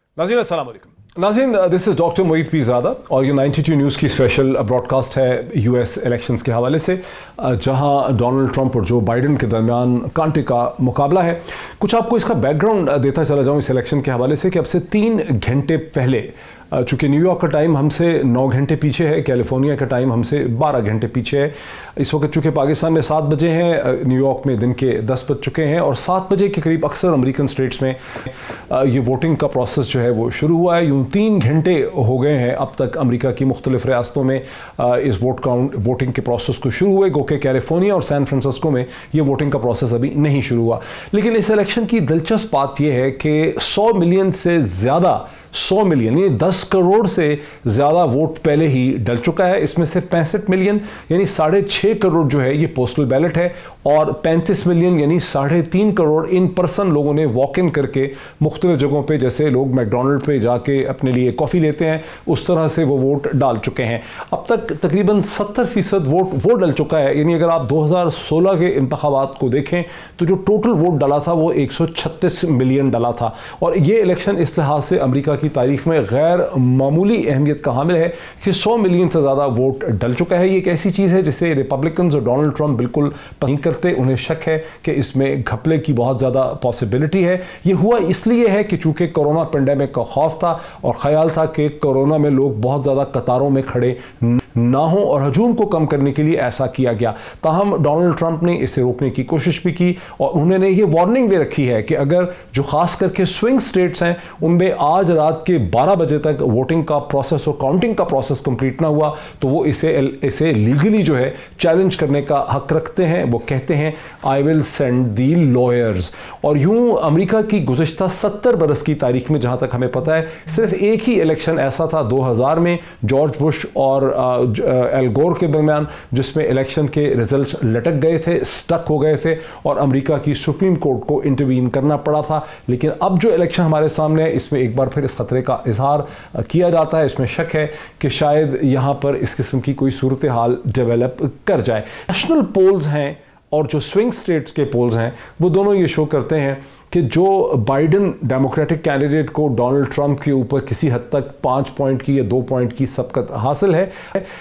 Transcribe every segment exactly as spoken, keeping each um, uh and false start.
नाज़रीन अस्सलाम वालेकुम। नाज़रीन, this is doctor Moeed Pirzada और ये नाइन्टी टू न्यूज़ की स्पेशल ब्रॉडकास्ट है यूएस इलेक्शंस के हवाले से, जहां डोनाल्ड ट्रंप और जो बाइडन के दरमियान कांटे का मुकाबला है। कुछ आपको इसका बैकग्राउंड देता चला जाऊं इस इलेक्शन के हवाले से कि अब से तीन घंटे पहले, चूँकि न्यूयॉर्क का टाइम हमसे नौ घंटे पीछे है, कैलिफोर्निया का टाइम हमसे बारह घंटे पीछे है। इस वक्त चूँकि पाकिस्तान में सात बजे हैं, न्यूयॉर्क में दिन के दस बज चुके हैं और सात बजे के करीब अक्सर अमेरिकन स्टेट्स में ये वोटिंग का प्रोसेस जो है वो शुरू हुआ है। यूँ तीन घंटे हो गए हैं अब तक अमेरिका की मुख्तलिफ रियासतों में इस वोट काउंट वोटिंग के प्रोसेस को शुरू हुए, गो के कैलिफोर्निया और सैन फ्रांसिस्को में ये वोटिंग का प्रोसेस अभी नहीं शुरू हुआ। लेकिन इस इलेक्शन की दिलचस्प बात यह है कि सौ मिलियन से ज़्यादा सौ मिलियन यानी दस करोड़ से ज़्यादा वोट पहले ही डल चुका है। इसमें से पैंसठ मिलियन यानी साढ़े छः करोड़ जो है ये पोस्टल बैलेट है और पैंतीस मिलियन यानी साढ़े तीन करोड़ इन पर्सन लोगों ने वॉक इन करके मुख्तलिफ जगहों पे, जैसे लोग मैकडोनल्ड पे जाके अपने लिए कॉफ़ी लेते हैं, उस तरह से वो वोट डाल चुके हैं। अब तक तकरीबन सत्तर फीसद वोट वो डल चुका है। यानी अगर आप दो हज़ार सोलह के इंतखाबात को देखें तो जो टोटल वोट डला था वो एक सौ छत्तीस मिलियन डला था। और ये इलेक्शन इस लिहाज से अमेरिका की तारीख में गैर मामूली अहमियत का हामिल है कि सौ मिलियन से ज़्यादा वोट डल चुका है। ये एक ऐसी चीज़ है जिसे रिपब्लिकन्स और डोनाल्ड ट्रंप बिल्कुल नहीं करते। उन्हें शक है कि इसमें घपले की बहुत ज़्यादा पॉसिबिलिटी है। ये हुआ इसलिए है कि चूँकि कोरोना पेंडेमिक का खौफ था और ख्याल था कि कोरोना में लोग बहुत ज़्यादा कतारों में खड़े ना हो और हजूम को कम करने के लिए ऐसा किया गया। ताहम डोनाल्ड ट्रंप ने इसे रोकने की कोशिश भी की और उन्होंने ये वार्निंग भी रखी है कि अगर जो खास करके स्विंग स्टेट्स हैं उनमें आज रात के बारह बजे तक वोटिंग का प्रोसेस और काउंटिंग का प्रोसेस कंप्लीट ना हुआ तो वो इसे इसे लीगली जो है चैलेंज करने का हक रखते हैं। वो कहते हैं I will send the lawyers. और यूं अमेरिका की गुज़िश्ता सत्तर बरस की तारीख में जहां तक हमें पता है सिर्फ एक ही इलेक्शन ऐसा था दो हज़ार में जॉर्ज बुश और एल गोर के दरमियान, जिसमें इलेक्शन के रिजल्ट्स लटक गए थे, स्टक हो गए थे और अमेरिका की सुप्रीम कोर्ट को इंटरवीन करना पड़ा था। लेकिन अब जो इलेक्शन हमारे सामने है इसमें एक बार फिर इस खतरे का इजहार किया जाता है। इसमें शक है कि शायद यहाँ पर इस किस्म की कोई सूरत हाल डेवलप कर जाए। नेशनल पोल्स हैं और जो स्विंग स्टेट्स के पोल्स हैं वो दोनों ये शो करते हैं कि जो बाइडन डेमोक्रेटिक कैंडिडेट को डोनाल्ड ट्रंप के ऊपर किसी हद तक पाँच पॉइंट की या दो पॉइंट की सबकत हासिल है।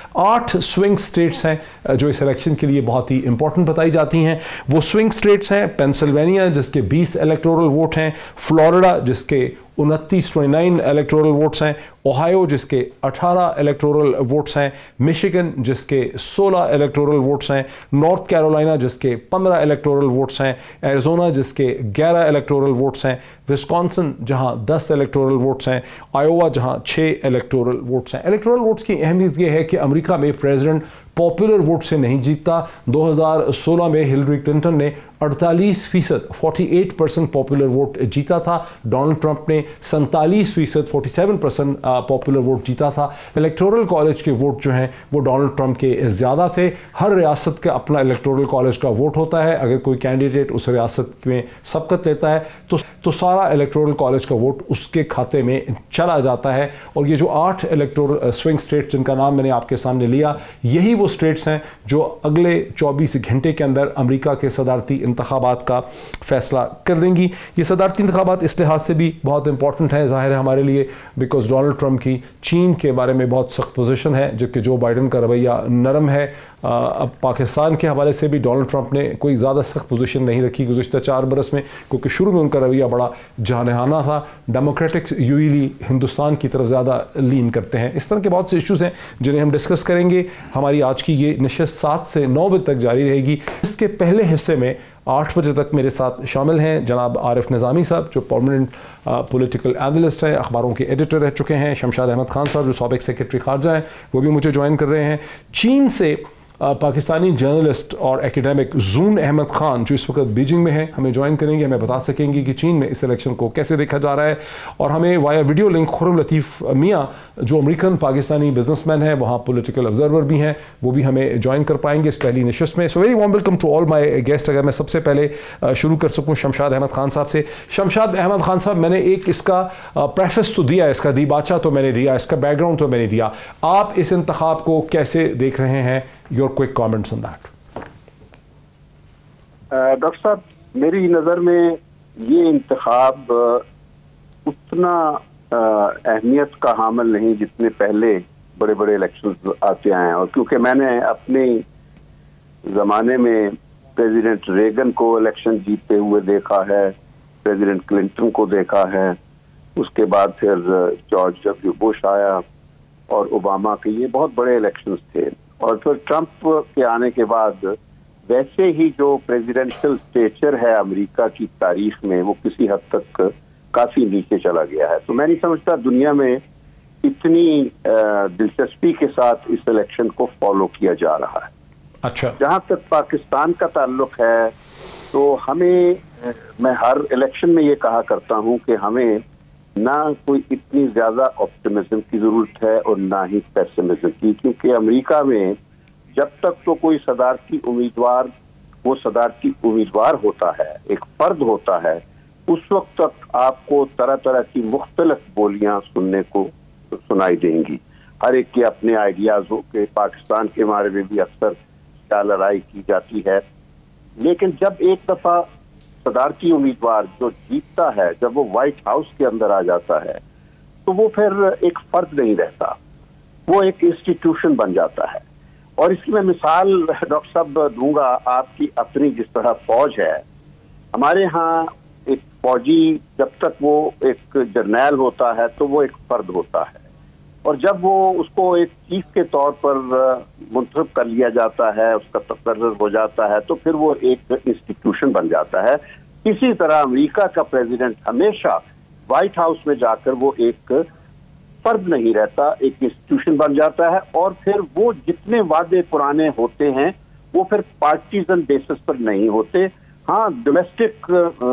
आठ स्विंग स्टेट्स हैं जो इस इलेक्शन के लिए बहुत ही इंपॉर्टेंट बताई जाती हैं। वो स्विंग स्टेट्स हैं पेंसिल्वेनिया जिसके बीस इलेक्टोरल वोट हैं, फ्लोरिडा जिसके उनतीस उनतीस इलेक्टोरल वोट्स हैं, ओहायो जिसके अठारह इलेक्टोरल वोट्स हैं, मिशिगन जिसके सोलह इलेक्टोरल वोट्स हैं, नॉर्थ कैरोलिना जिसके पंद्रह इलेक्टोरल वोट्स हैं, एरिजोना जिसके ग्यारह इलेक्टोरल वोट्स हैं, विस्कॉन्सिन जहां दस इलेक्टोरल वोट्स हैं, आयोवा जहां छः इलेक्टोरल वोट्स हैं। इलेक्टोरल वोट्स की अहमियत यह है कि अमेरिका में प्रेसिडेंट पॉपुलर वोट से नहीं जीतता। दो हज़ार सोलह में हिलरी क्लिंटन ने अड़तालीस फीसद अड़तालीस परसेंट पॉपुलर वोट जीता था। डोनाल्ड ट्रंप ने सैंतालीस फीसद सैंतालीस परसेंट पॉपुलर वोट जीता था। इलेक्टोरल कॉलेज के वोट जो हैं वो डोनाल्ड ट्रंप के ज़्यादा थे। हर रियासत का अपना इलेक्टोरल कॉलेज का वोट होता है। अगर कोई कैंडिडेट उस रियासत में सबकत लेता है तो तो सारा इलेक्टोरल कॉलेज का वोट उसके खाते में चला जाता है। और ये जो आठ इलेक्टोरल स्विंग स्टेट्स जिनका नाम मैंने आपके सामने लिया, यही वो स्टेट्स हैं जो अगले चौबीस घंटे के अंदर अमेरिका के सदारती इंतखाबात का फैसला कर देंगी। ये सदारती इंतखाबात इस लिहाज से भी बहुत इंपॉर्टेंट है ज़ाहिर है हमारे लिए, बिकॉज डोनाल्ड ट्रंप की चीन के बारे में बहुत सख्त पोजीशन है जबकि जो बाइडन का रवैया नरम है। अब पाकिस्तान के हवाले से भी डोनाल्ड ट्रंप ने कोई ज़्यादा सख्त पोजीशन नहीं रखी गुज़िश्ता चार बरस में, क्योंकि शुरू में उनका रवैया बड़ा जानहाना था। डेमोक्रेटिक्स यूजली हिंदुस्तान की तरफ ज़्यादा लीन करते हैं। इस तरह के बहुत से इश्यूज़ हैं जिन्हें हम डिस्कस करेंगे। हमारी आज की ये नशिस्त सात से नौ बजे तक जारी रहेगी। इसके पहले हिस्से में आठ बजे तक मेरे साथ शामिल हैं जनाब आरिफ निज़ामी साहब जो परमानेंट पॉलिटिकल एनालिस्ट हैं, अखबारों के एडिटर रह चुके हैं। शमशाद अहमद खान साहब जो साबिक सेक्रेटरी खारजा हैं वो भी मुझे ज्वाइन कर रहे हैं। चीन से पाकिस्तानी जर्नलिस्ट और एकेडमिक जून अहमद खान जो इस वक्त बीजिंग में हैं हमें ज्वाइन करेंगे, हमें बता सकेंगे कि चीन में इस इलेक्शन को कैसे देखा जा रहा है। और हमें via video link Khurram Latif Mian जो अमेरिकन पाकिस्तानी बिजनेसमैन हैं, वहाँ पॉलिटिकल ऑब्जर्वर भी हैं, वो भी हमें ज्वाइन कर पाएंगे इस पहली नशिस्त में। So very warm welcome to all my guest. अगर मैं सबसे पहले शुरू कर सकूँ शमशाद अहमद खान साहब से। शमशाद अहमद खान साहब, मैंने एक इसका प्रेफेस तो दिया, इसका दीबाचा तो मैंने दिया, इसका बैकग्राउंड तो मैंने दिया, आप इस इंतखाब को कैसे देख रहे हैं? Your quick comments on that. Doctor साहब, मेरी नज़र में ये इंतखाब उतना اہمیت کا حامل نہیں جتنے پہلے بڑے بڑے الیکشن آتے آئے ہیں. اور کیونکہ میں نے اپنے زمانے میں پریزیڈنٹ ریگن کو الیکشن جیتتے ہوئے دیکھا ہے, پریزیڈنٹ کلنٹن کو دیکھا ہے, اس کے بعد پھر جارج ڈبلیو بش آیا اور اوباما کے, یہ بہت بڑے الیکشنز تھے. اور پھر ٹرمپ کے آنے کے بعد ویسے ہی جو پریزیڈنشل اسٹیچر ہے امریکہ کی تاریخ میں وہ کسی حد تک کافی نیچے چلا گیا ہے. تو میں نہیں سمجھتا دنیا میں اتنی دلچسپی کے ساتھ اس الیکشن کو فالو کیا جا رہا ہے. اچھا, جہاں تک پاکستان کا تعلق ہے تو ہمیں, میں ہر الیکشن میں یہ کہا کرتا ہوں کہ ہمیں نہ کوئی اتنی زیادہ آپٹمزم کی ضرورت ہے اور نہ ہی پیسمزم کی, کیونکہ امریکہ میں جب تک تو کوئی صدارتی امیدوار وہ صدارتی امیدوار ہوتا ہے, ایک فرد ہوتا ہے, اس وقت تک آپ کو طرح طرح کی مختلف بولیاں سننے کو سنائی دیں گی. ہر ایک کے اپنے آئیڈیاز ہو کہ پاکستان کے بارے میں بھی اکثر کیا لڑائی کی جاتی ہے. لیکن جب ایک دفعہ صدارتی امیدوار جو جیتتا ہے, جب وہ وائٹ ہاؤس کے اندر آ جاتا ہے تو وہ پھر ایک فرد نہیں رہتا, وہ ایک انسٹیٹیوشن بن جاتا ہے. اور اس کی میں مثال ڈاکٹر صاحب دوں گا, آپ کی اپنی جس طرح فوج ہے, ہمارے ہاں ایک فوجی جب تک وہ ایک جرنیل ہوتا ہے تو وہ ایک فرد ہوتا ہے, اور جب وہ اس کو ایک چیف کے طور پر منتخب کر لیا جاتا ہے, اس کا تقرر ہو جاتا ہے, تو پھر وہ ایک انسٹیٹیوشن بن جاتا ہے. اسی طرح امریکہ کا پریزیڈنٹ ہمیشہ وائٹ ہاؤس میں جا کر وہ ایک فرد نہیں رہتا, ایک انسٹیٹیوشن بن جاتا ہے. اور پھر وہ جتنے وعدے پرانے ہوتے ہیں وہ پھر پارٹیزن بیسس پر نہیں ہوتے. ہاں, ڈومیسٹک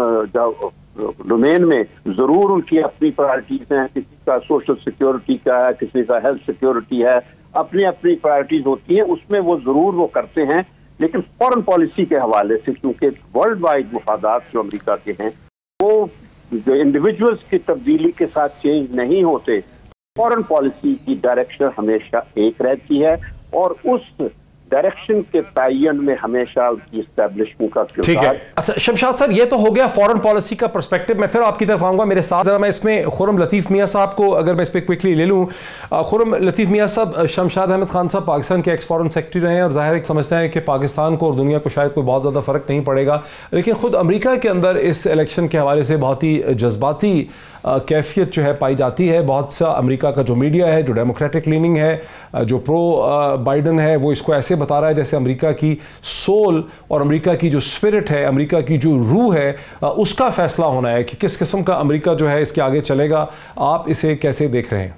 ڈومین میں ضرور ان کی اپنی پرائرٹیز ہیں, کسی کا سوشل سیکیورٹی کا ہے, کسی کا ہیلتھ سیکیورٹی ہے, اپنی اپنی پرائرٹیز ہوتی ہیں, اس میں وہ ضرور وہ کرتے ہیں. لیکن فورن پالیسی کے حوالے سے کیونکہ ورلڈ وائڈ مفادات جو امریکہ کے ہیں وہ جو انڈیویجولس کی تبدیلی کے ساتھ چینج نہیں ہوتے, فورن پالیسی کی ڈائریکشن ہمیشہ ایک رہتی ہے, اور اس ڈائریکشن کے تعین میں ہمیشہ اس کی اسٹیبلشمنٹ کا کردار. ٹھیک ہے. اچھا شمشاد صاحب, یہ تو ہو گیا فورن پالیسی کا پرسپیکٹو. میں پھر آپ کی طرف آؤں گا. میرے ساتھ ذرا میں اس میں خرم لطیف میاں صاحب کو اگر میں اس پہ کوئکلی لے لوں. خرم لطیف میاں صاحب, شمشاد احمد خان صاحب پاکستان کے ایکس فارن سیکرٹری رہے ہیں اور ظاہر ایک سمجھتے ہیں کہ پاکستان کو اور دنیا کو شاید کوئی بہت زیادہ فرق نہیں پڑے گا, لیکن خود امریکہ کے اندر اس الیکشن کے حوالے سے بہت ہی جذباتی کیفیت جو ہے پائی جاتی ہے. بہت سا امریکہ کا جو میڈیا ہے, جو ڈیموکریٹک لیننگ ہے, جو پرو بائیڈن ہے, وہ اس کو ایسے بتا رہا ہے جیسے امریکہ کی سول اور امریکہ کی جو اسپرٹ ہے, امریکہ کی جو روح ہے, اس کا فیصلہ ہونا ہے کہ کس قسم کا امریکہ جو ہے اس کے آگے چلے گا. آپ اسے کیسے دیکھ رہے ہیں؟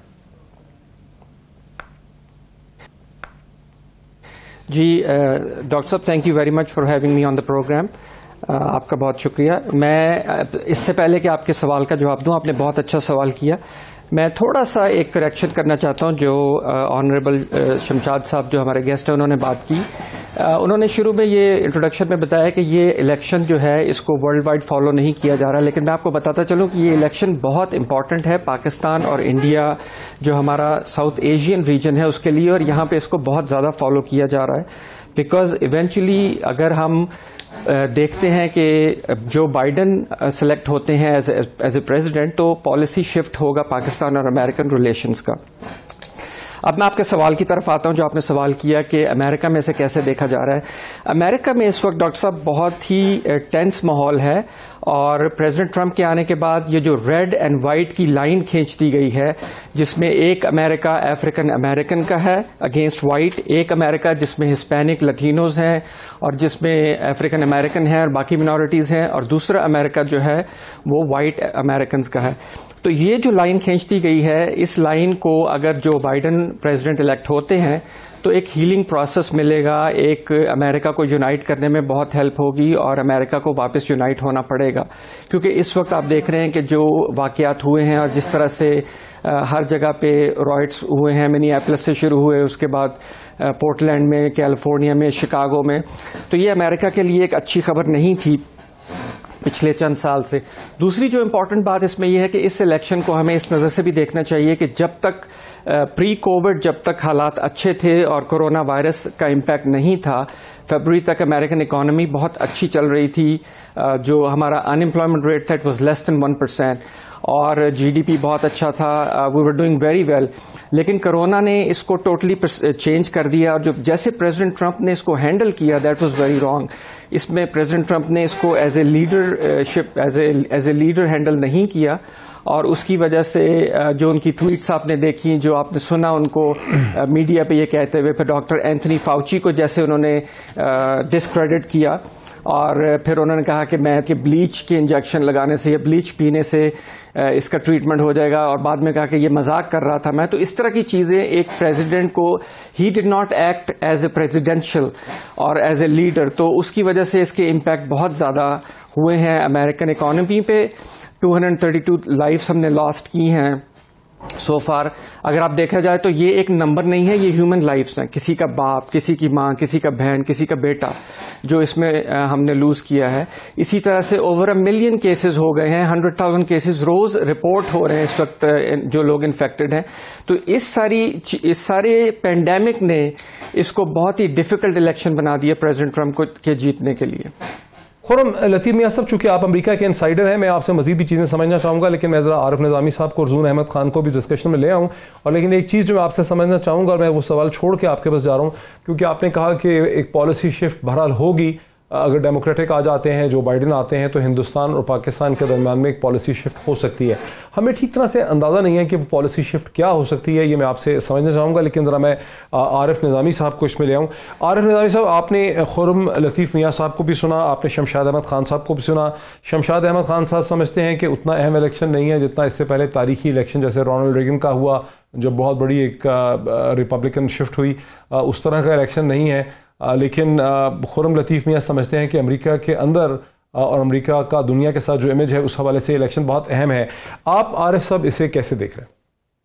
جی ڈاکٹر صاحب, thank you very much for having me on the program. آپ کا بہت شکریہ. میں اس سے پہلے کہ آپ کے سوال کا جواب دوں, آپ نے بہت اچھا سوال کیا. میں تھوڑا سا ایک کریکشن کرنا چاہتا ہوں. جو آنریبل شمشاد صاحب جو ہمارے گیسٹ ہیں انہوں نے بات کی, انہوں نے شروع میں یہ انٹروڈکشن میں بتایا کہ یہ الیکشن جو ہے اس کو ورلڈ وائڈ فالو نہیں کیا جا رہا, لیکن میں آپ کو بتاتا چلوں کہ یہ الیکشن بہت امپورٹنٹ ہے پاکستان اور انڈیا جو ہمارا ساؤتھ ایشین ریجن ہے اس کے لیے, اور یہاں پہ اس کو بہت زیادہ فالو کیا جا رہا ہے. بیکاز ایونچولی اگر ہم دیکھتے ہیں کہ جو بائیڈن سلیکٹ ہوتے ہیں ایز اے پریزیڈنٹ, تو پالیسی شفٹ ہوگا پاکستان اور امریکن ریلیشنز کا. اب میں آپ کے سوال کی طرف آتا ہوں جو آپ نے سوال کیا کہ امریکہ میں اسے کیسے دیکھا جا رہا ہے. امریکہ میں اس وقت ڈاکٹر صاحب بہت ہی ٹینس ماحول ہے, اور پریزیڈنٹ ٹرمپ کے آنے کے بعد یہ جو ریڈ اینڈ وائٹ کی لائن کھینچ دی گئی ہے, جس میں ایک امریکہ افریقن امریکن کا ہے اگینسٹ وائٹ, ایک امریکہ جس میں ہسپینک لٹینوز ہیں اور جس میں افریقن امریکن ہیں اور باقی منارٹیز ہیں, اور دوسرا امریکہ جو ہے وہ وائٹ امریکنز کا ہے. تو یہ جو لائن کھینچ دی گئی ہے, اس لائن کو اگر جو بائیڈن پریزیڈنٹ الیکٹ ہوتے ہیں تو ایک ہیلنگ پروسیس ملے گا, ایک امریکہ کو یونائٹ کرنے میں بہت ہیلپ ہوگی, اور امریکہ کو واپس یونائٹ ہونا پڑے گا. کیونکہ اس وقت آپ دیکھ رہے ہیں کہ جو واقعات ہوئے ہیں اور جس طرح سے ہر جگہ پہ رائٹس ہوئے ہیں, منی ایپلس سے شروع ہوئے, اس کے بعد پورٹلینڈ میں, کیلیفورنیا میں, شکاگو میں, تو یہ امریکہ کے لیے ایک اچھی خبر نہیں تھی پچھلے چند سال سے. دوسری جو امپورٹنٹ بات اس میں یہ ہے کہ اس الیکشن کو ہمیں اس نظر سے بھی دیکھنا چاہیے کہ جب تک پری کووڈ جب تک حالات اچھے تھے اور کورونا وائرس کا امپیکٹ نہیں تھا, فیبرری تک امریکن اکانومی بہت اچھی چل رہی تھی, جو ہمارا ان امپلائمنٹ ریٹ تھا it was less than one percent, اور جی ڈی پی بہت اچھا تھا, we were doing very well. لیکن کرونا نے اس کو ٹوٹلی چینج کر دیا, اور جو جیسے پریزیڈنٹ ٹرمپ نے اس کو ہینڈل کیا دیٹ واز ویری رانگ. اس میں پریزیڈنٹ ٹرمپ نے اس کو as a leadership as a as a leader handle نہیں کیا, اور اس کی وجہ سے جو ان کی ٹویٹس آپ نے دیکھی, جو آپ نے سنا ان کو میڈیا پہ یہ کہتے ہوئے, پھر ڈاکٹر اینتھنی فاؤچی کو جیسے انہوں نے ڈسکریڈٹ کیا, اور پھر انہوں نے کہا کہ میں کہ بلیچ کے انجیکشن لگانے سے یا بلیچ پینے سے اس کا ٹریٹمنٹ ہو جائے گا, اور بعد میں کہا کہ یہ مذاق کر رہا تھا میں. تو اس طرح کی چیزیں ایک پریزیڈنٹ کو, he did not act as a presidential اور ایز اے لیڈر, تو اس کی وجہ سے اس کے امپیکٹ بہت زیادہ ہوئے ہیں امریکن اکانومی پہ. Two hundred thirty two lifes ہم نے لاسٹ کی ہیں سو فار. اگر آپ دیکھا جائے تو یہ ایک نمبر نہیں ہے, یہ ہیومن لائفس ہیں, کسی کا باپ, کسی کی ماں, کسی کا بہن, کسی کا بیٹا جو اس میں ہم نے لوز کیا ہے. اسی طرح سے اوور اے ملین کیسز ہو گئے ہیں, ہنڈریڈ تھاؤزینڈ کیسز روز رپورٹ ہو رہے ہیں اس وقت جو لوگ انفیکٹڈ ہیں. تو اس ساری اس سارے پینڈیمک نے اس کو بہت ہی ڈیفیکلٹ الیکشن بنا دیا پریزیڈنٹ ٹرمپ کو کے جیتنے کے لیے. خرم لطیف میاں صاحب, چونکہ آپ امریکہ کے انسائڈر ہیں, میں آپ سے مزید بھی چیزیں سمجھنا چاہوں گا, لیکن میں ذرا عارف نظامی صاحب کو اور زون احمد خان کو بھی ڈسکشن میں لے آؤں. اور لیکن ایک چیز جو میں آپ سے سمجھنا چاہوں گا, اور میں وہ سوال چھوڑ کے آپ کے پاس جا رہا ہوں, کیونکہ آپ نے کہا کہ ایک پالیسی شفٹ بہرحال ہوگی, اگر ڈیموکریٹک آ جاتے ہیں, جو بائیڈن آتے ہیں, تو ہندوستان اور پاکستان کے درمیان میں ایک پالیسی شفٹ ہو سکتی ہے. ہمیں ٹھیک طرح سے اندازہ نہیں ہے کہ وہ پالیسی شفٹ کیا ہو سکتی ہے, یہ میں آپ سے سمجھنا چاہوں گا, لیکن ذرا میں عارف نظامی صاحب کو اس میں لے آؤں. عارف نظامی صاحب, آپ نے خرم لطیف میاں صاحب کو بھی سنا, آپ نے شمشاد احمد خان صاحب کو بھی سنا. شمشاد احمد خان صاحب سمجھتے ہیں کہ اتنا اہم الیکشن نہیں ہے جتنا اس سے پہلے تاریخی الیکشن جیسے رونلڈ ریگن کا ہوا, جب بہت بڑی ایک ریپبلکن شفٹ ہوئی, اس طرح کا الیکشن نہیں ہے. لیکن خرم لطیف میاں سمجھتے ہیں کہ امریکہ کے اندر اور امریکہ کا دنیا کے ساتھ جو امیج ہے اس حوالے سے الیکشن بہت اہم ہے. آپ عارف صاحب اسے کیسے دیکھ رہے ہیں؟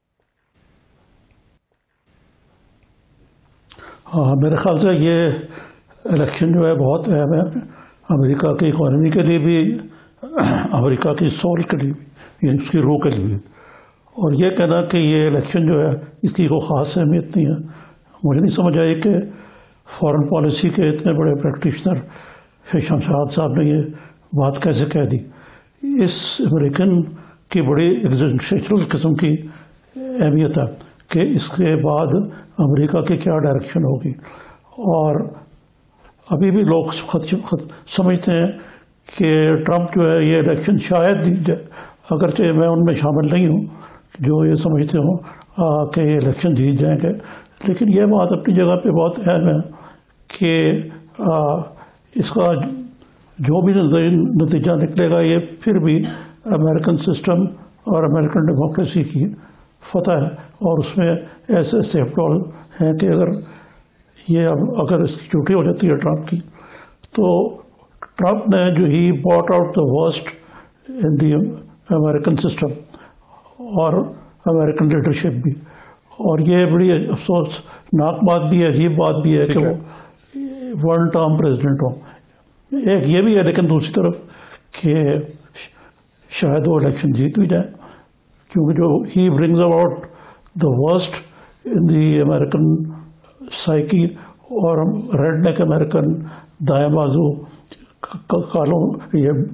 ہاں, میرے خیال سے یہ الیکشن جو ہے بہت اہم ہے امریکہ کی اکانومی کے لیے بھی, امریکہ کی سول کے لیے بھی, یعنی اس کی روح کے لیے بھی. اور یہ کہنا کہ یہ الیکشن جو ہے اس کی کوئی خاص اہمیت نہیں ہے, مجھے نہیں سمجھ آئی کہ فارن پالیسی کے اتنے بڑے پریکٹیشنر شمشاد صاحب نے یہ بات کیسے کہہ دی. اس امریکن کی بڑی ایگزسٹینشل قسم کی اہمیت ہے کہ اس کے بعد امریکہ کی کیا ڈائریکشن ہوگی. اور ابھی بھی لوگ سمجھتے ہیں کہ ٹرمپ جو ہے یہ الیکشن شاید جیت جائے, اگرچہ میں ان میں شامل نہیں ہوں جو یہ سمجھتے ہوں کہ یہ الیکشن جیت جائیں گے. لیکن یہ بات اپنی جگہ پہ بہت اہم ہے کہ اس کا جو بھی نتیجہ نکلے گا یہ پھر بھی امریکن سسٹم اور امریکن ڈیموکریسی کی فتح ہے. اور اس میں ایسے سیف ڈال ہیں کہ اگر یہ اب اگر اس کی چھٹی ہو جاتی ہے ٹرمپ کی, تو ٹرمپ نے جو he brought out the worst in the American system اور امریکن لیڈرشپ بھی. اور یہ بڑی افسوسناک بات بھی ہے, عجیب بات بھی ہے کہ وہ ون ٹرم پریزیڈنٹ ہوں. ایک یہ بھی ہے, لیکن دوسری طرف کہ شاید وہ الیکشن جیت بھی جائے, کیونکہ جو he brings about the worst in the American psyche, اور ریڈ نیک امریکن دائیں بازو کالوں یہ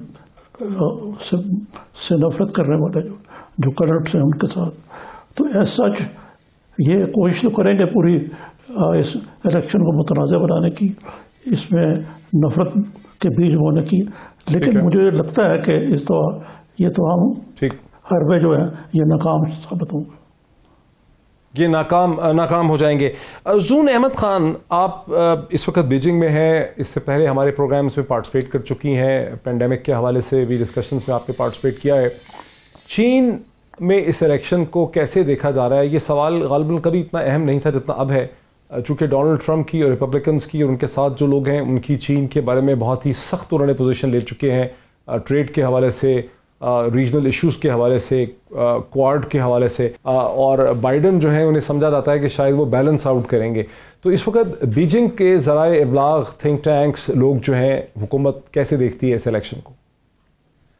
سے نفرت کرنے والے جو جو کلرٹس ہیں ان کے ساتھ. تو ایز سچ یہ کوشش تو کریں گے پوری اس الیکشن کو متنازع بنانے کی, اس میں نفرت کے بیج ہونے کی, لیکن مجھے لگتا ہے کہ اس دفعہ یہ تمام حربے جو ہیں یہ ناکام ثابت ہوں گے, یہ ناکام ناکام ہو جائیں گے. زون احمد خان, آپ اس وقت بیجنگ میں ہیں, اس سے پہلے ہمارے پروگرامز میں پارٹیسپیٹ کر چکی ہیں, پینڈیمک کے حوالے سے بھی ڈسکشنز میں آپ نے پارٹیسپیٹ کیا ہے. چین میں اس الیکشن کو کیسے دیکھا جا رہا ہے؟ یہ سوال غالباً کبھی اتنا اہم نہیں تھا جتنا اب ہے, چونکہ ڈونلڈ ٹرمپ کی اور ریپبلکنز کی اور ان کے ساتھ جو لوگ ہیں ان کی چین کے بارے میں بہت ہی سخت انہوں نے پوزیشن لے چکے ہیں, ٹریڈ کے حوالے سے, ریجنل ایشوز کے حوالے سے, کوارڈ کے حوالے سے, اور بائیڈن جو ہیں انہیں سمجھا جاتا ہے کہ شاید وہ بیلنس آؤٹ کریں گے. تو اس وقت بیجنگ کے ذرائع ابلاغ, تھنک ٹینکس, لوگ جو ہیں, حکومت کیسے دیکھتی ہے اس الیکشن کو؟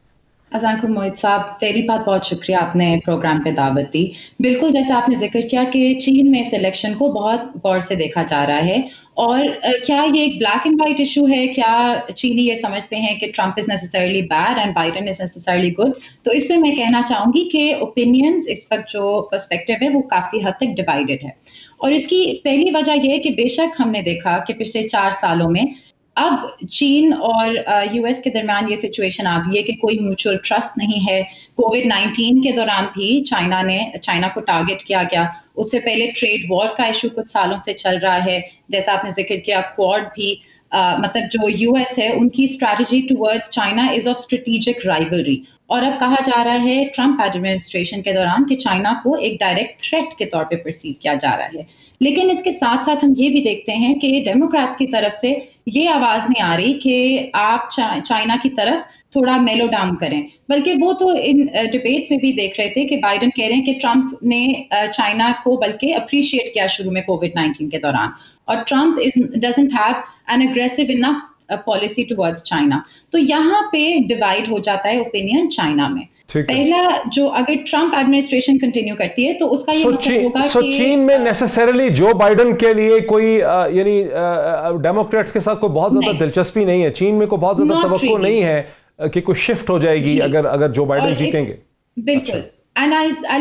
السلام علیکم موہت صاحب، پہلی بات بہت شکریہ آپ نے پروگرام پہ دعوت دی. بالکل جیسا آپ نے ذکر کیا کہ چین میں اس الیکشن کو بہت غور سے دیکھا جا رہا ہے، اور کیا یہ ایک بلیک اینڈ وائٹ ایشو ہے؟ کیا چینی یہ سمجھتے ہیں کہ Trump is necessarily bad and Biden is necessarily good? تو اس میں میں کہنا چاہوں گی کہ اوپینینز اس وقت جو پرسپیکٹو ہے وہ کافی حد تک ڈیوائیڈڈ ہے، اور اس کی پہلی وجہ یہ ہے کہ بے شک ہم نے دیکھا کہ پچھلے چار سالوں میں اب چین اور یو ایس کے درمیان یہ سچویشن آ گئی ہے کہ کوئی میوچل ٹرسٹ نہیں ہے. کووڈ نائنٹین کے دوران بھی چائنا نے چائنا کو ٹارگٹ کیا گیا، اس سے پہلے ٹریڈ وار کا ایشو کچھ سالوں سے چل رہا ہے، جیسا آپ نے ذکر کیا کوڈ بھی. Uh, مطلب جو یو ایس ہے ان کی strategy towards China is of strategic rivalry, اور اب کہا جا رہا ہے ٹرمپ ایڈمنسٹریشن کے دوران کہ چائنا کو ایک ڈائریکٹ تھریٹ کے طور پہ پرسیو کیا جا رہا ہے. لیکن اس کے ساتھ ساتھ ہم یہ بھی دیکھتے ہیں کہ ڈیموکریٹس کی طرف سے یہ آواز نہیں آ رہی کہ آپ چائنا کی طرف تھوڑا میلو ڈاؤن کریں، بلکہ وہ تو ان ڈبیٹس میں بھی دیکھ رہے تھے کہ بائیڈن کہہ رہے ہیں کہ ٹرمپ نے چائنا کو بلکہ اپریشیٹ کیا شروع میں کووڈ نائنٹین کے دوران، اور Trump doesn't have an aggressive enough policy towards China. تو یہاں پہ ڈیوائڈ ہو جاتا ہے اوپینین چائنا میں. پہلا جو اگر ٹرمپ ایڈمنسٹریشن کنٹینیو کرتی ہے تو اس کا یہ مطلب ہوگا کہ چین میں نیسسریلی جو بائیڈن کے لیے کوئی یعنی ڈیموکریٹس کے ساتھ کوئی بہت زیادہ دلچسپی نہیں ہے، چین میں کوئی بہت زیادہ توقع نہیں ہے کہ کوئی شفٹ ہو جائے گی اگر اگر جو بائیڈن جیتیں گے. بالکل. اینڈ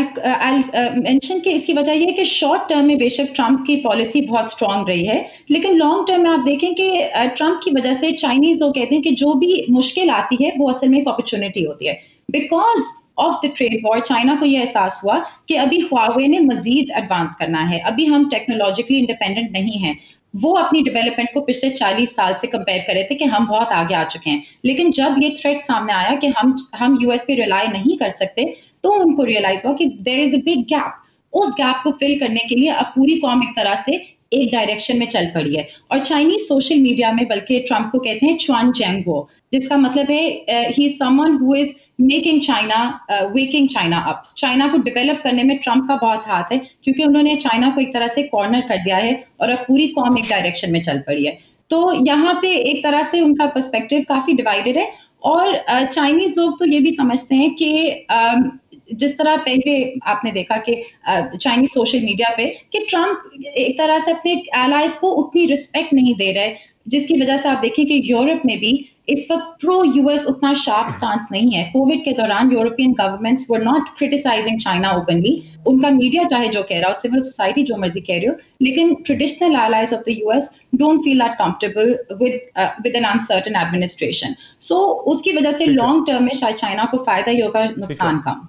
آئی مینشن کہ اس کی وجہ یہ ہے کہ شارٹ ٹرم میں بے شک ٹرمپ کی پالیسی بہت اسٹرانگ رہی ہے، لیکن لانگ ٹرم میں آپ دیکھیں کہ ٹرمپ کی وجہ سے چائنیز لوگ کہتے ہیں کہ جو بھی مشکل آتی ہے وہ اصل میں ایک اپرچونٹی ہوتی ہے. Because of the trade war China کو یہ احساس ہوا کہ ابھی ہواوے نے مزید ایڈوانس کرنا ہے، ابھی ہم ٹیکنالوجیکلی انڈیپینڈنٹ نہیں ہیں. وہ اپنی ڈیولپمنٹ کو پچھلے چالیس سال سے کمپیئر کرے تھے کہ ہم بہت آگے آ چکے ہیں، لیکن جب یہ تھریٹ سامنے آیا کہ ہم ہم یو ایس پہ ریلائی نہیں کر سکتے تو ان کو ریئلائز ہوا کہ there is a big gap. اس گیپ کو فل کرنے کے لیے اب پوری قوم ایک طرح سے ایک ڈائریکشن میں چل پڑی ہے، اور چائنیز سوشل میڈیا میں بلکہ ٹرمپ کو کہتے ہیں چوان جینگو، جس کا مطلب ہے he is someone who is making China waking China up. China کو ڈیولپ کرنے میں ٹرمپ کا بہت ہاتھ ہے، کیونکہ انہوں نے چائنا کو ایک طرح سے کارنر کر دیا ہے اور اب پوری قوم ایک ڈائریکشن میں چل پڑی ہے. تو یہاں پہ ایک طرح سے ان کا پرسپیکٹو کافی ڈیوائڈیڈ ہے، اور چائنیز لوگ تو یہ بھی سمجھتے ہیں کہ جس طرح پہلے آپ نے دیکھا کہ چائنیز سوشل میڈیا پہ کہ ٹرمپ ایک طرح سے اپنے الائز کو اتنی رسپیکٹ نہیں دے رہے، جس کی وجہ سے آپ دیکھیں کہ یورپ میں بھی اس وقت پرو یو ایس اتنا شارپ سٹانس نہیں ہے. کووڈ کے دوران European governments were not criticising China openly, ان کا میڈیا چاہے جو کہہ رہا ہو، سول سوسائٹی جو مرضی کہہ رہی ہو، لیکن traditional allies of the U S don't feel that comfortable with uh, with an uncertain administration. So اس کی وجہ سے لانگ ٹرم میں شاید چائنا کو فائدہ ہی ہوگا، نقصان کم.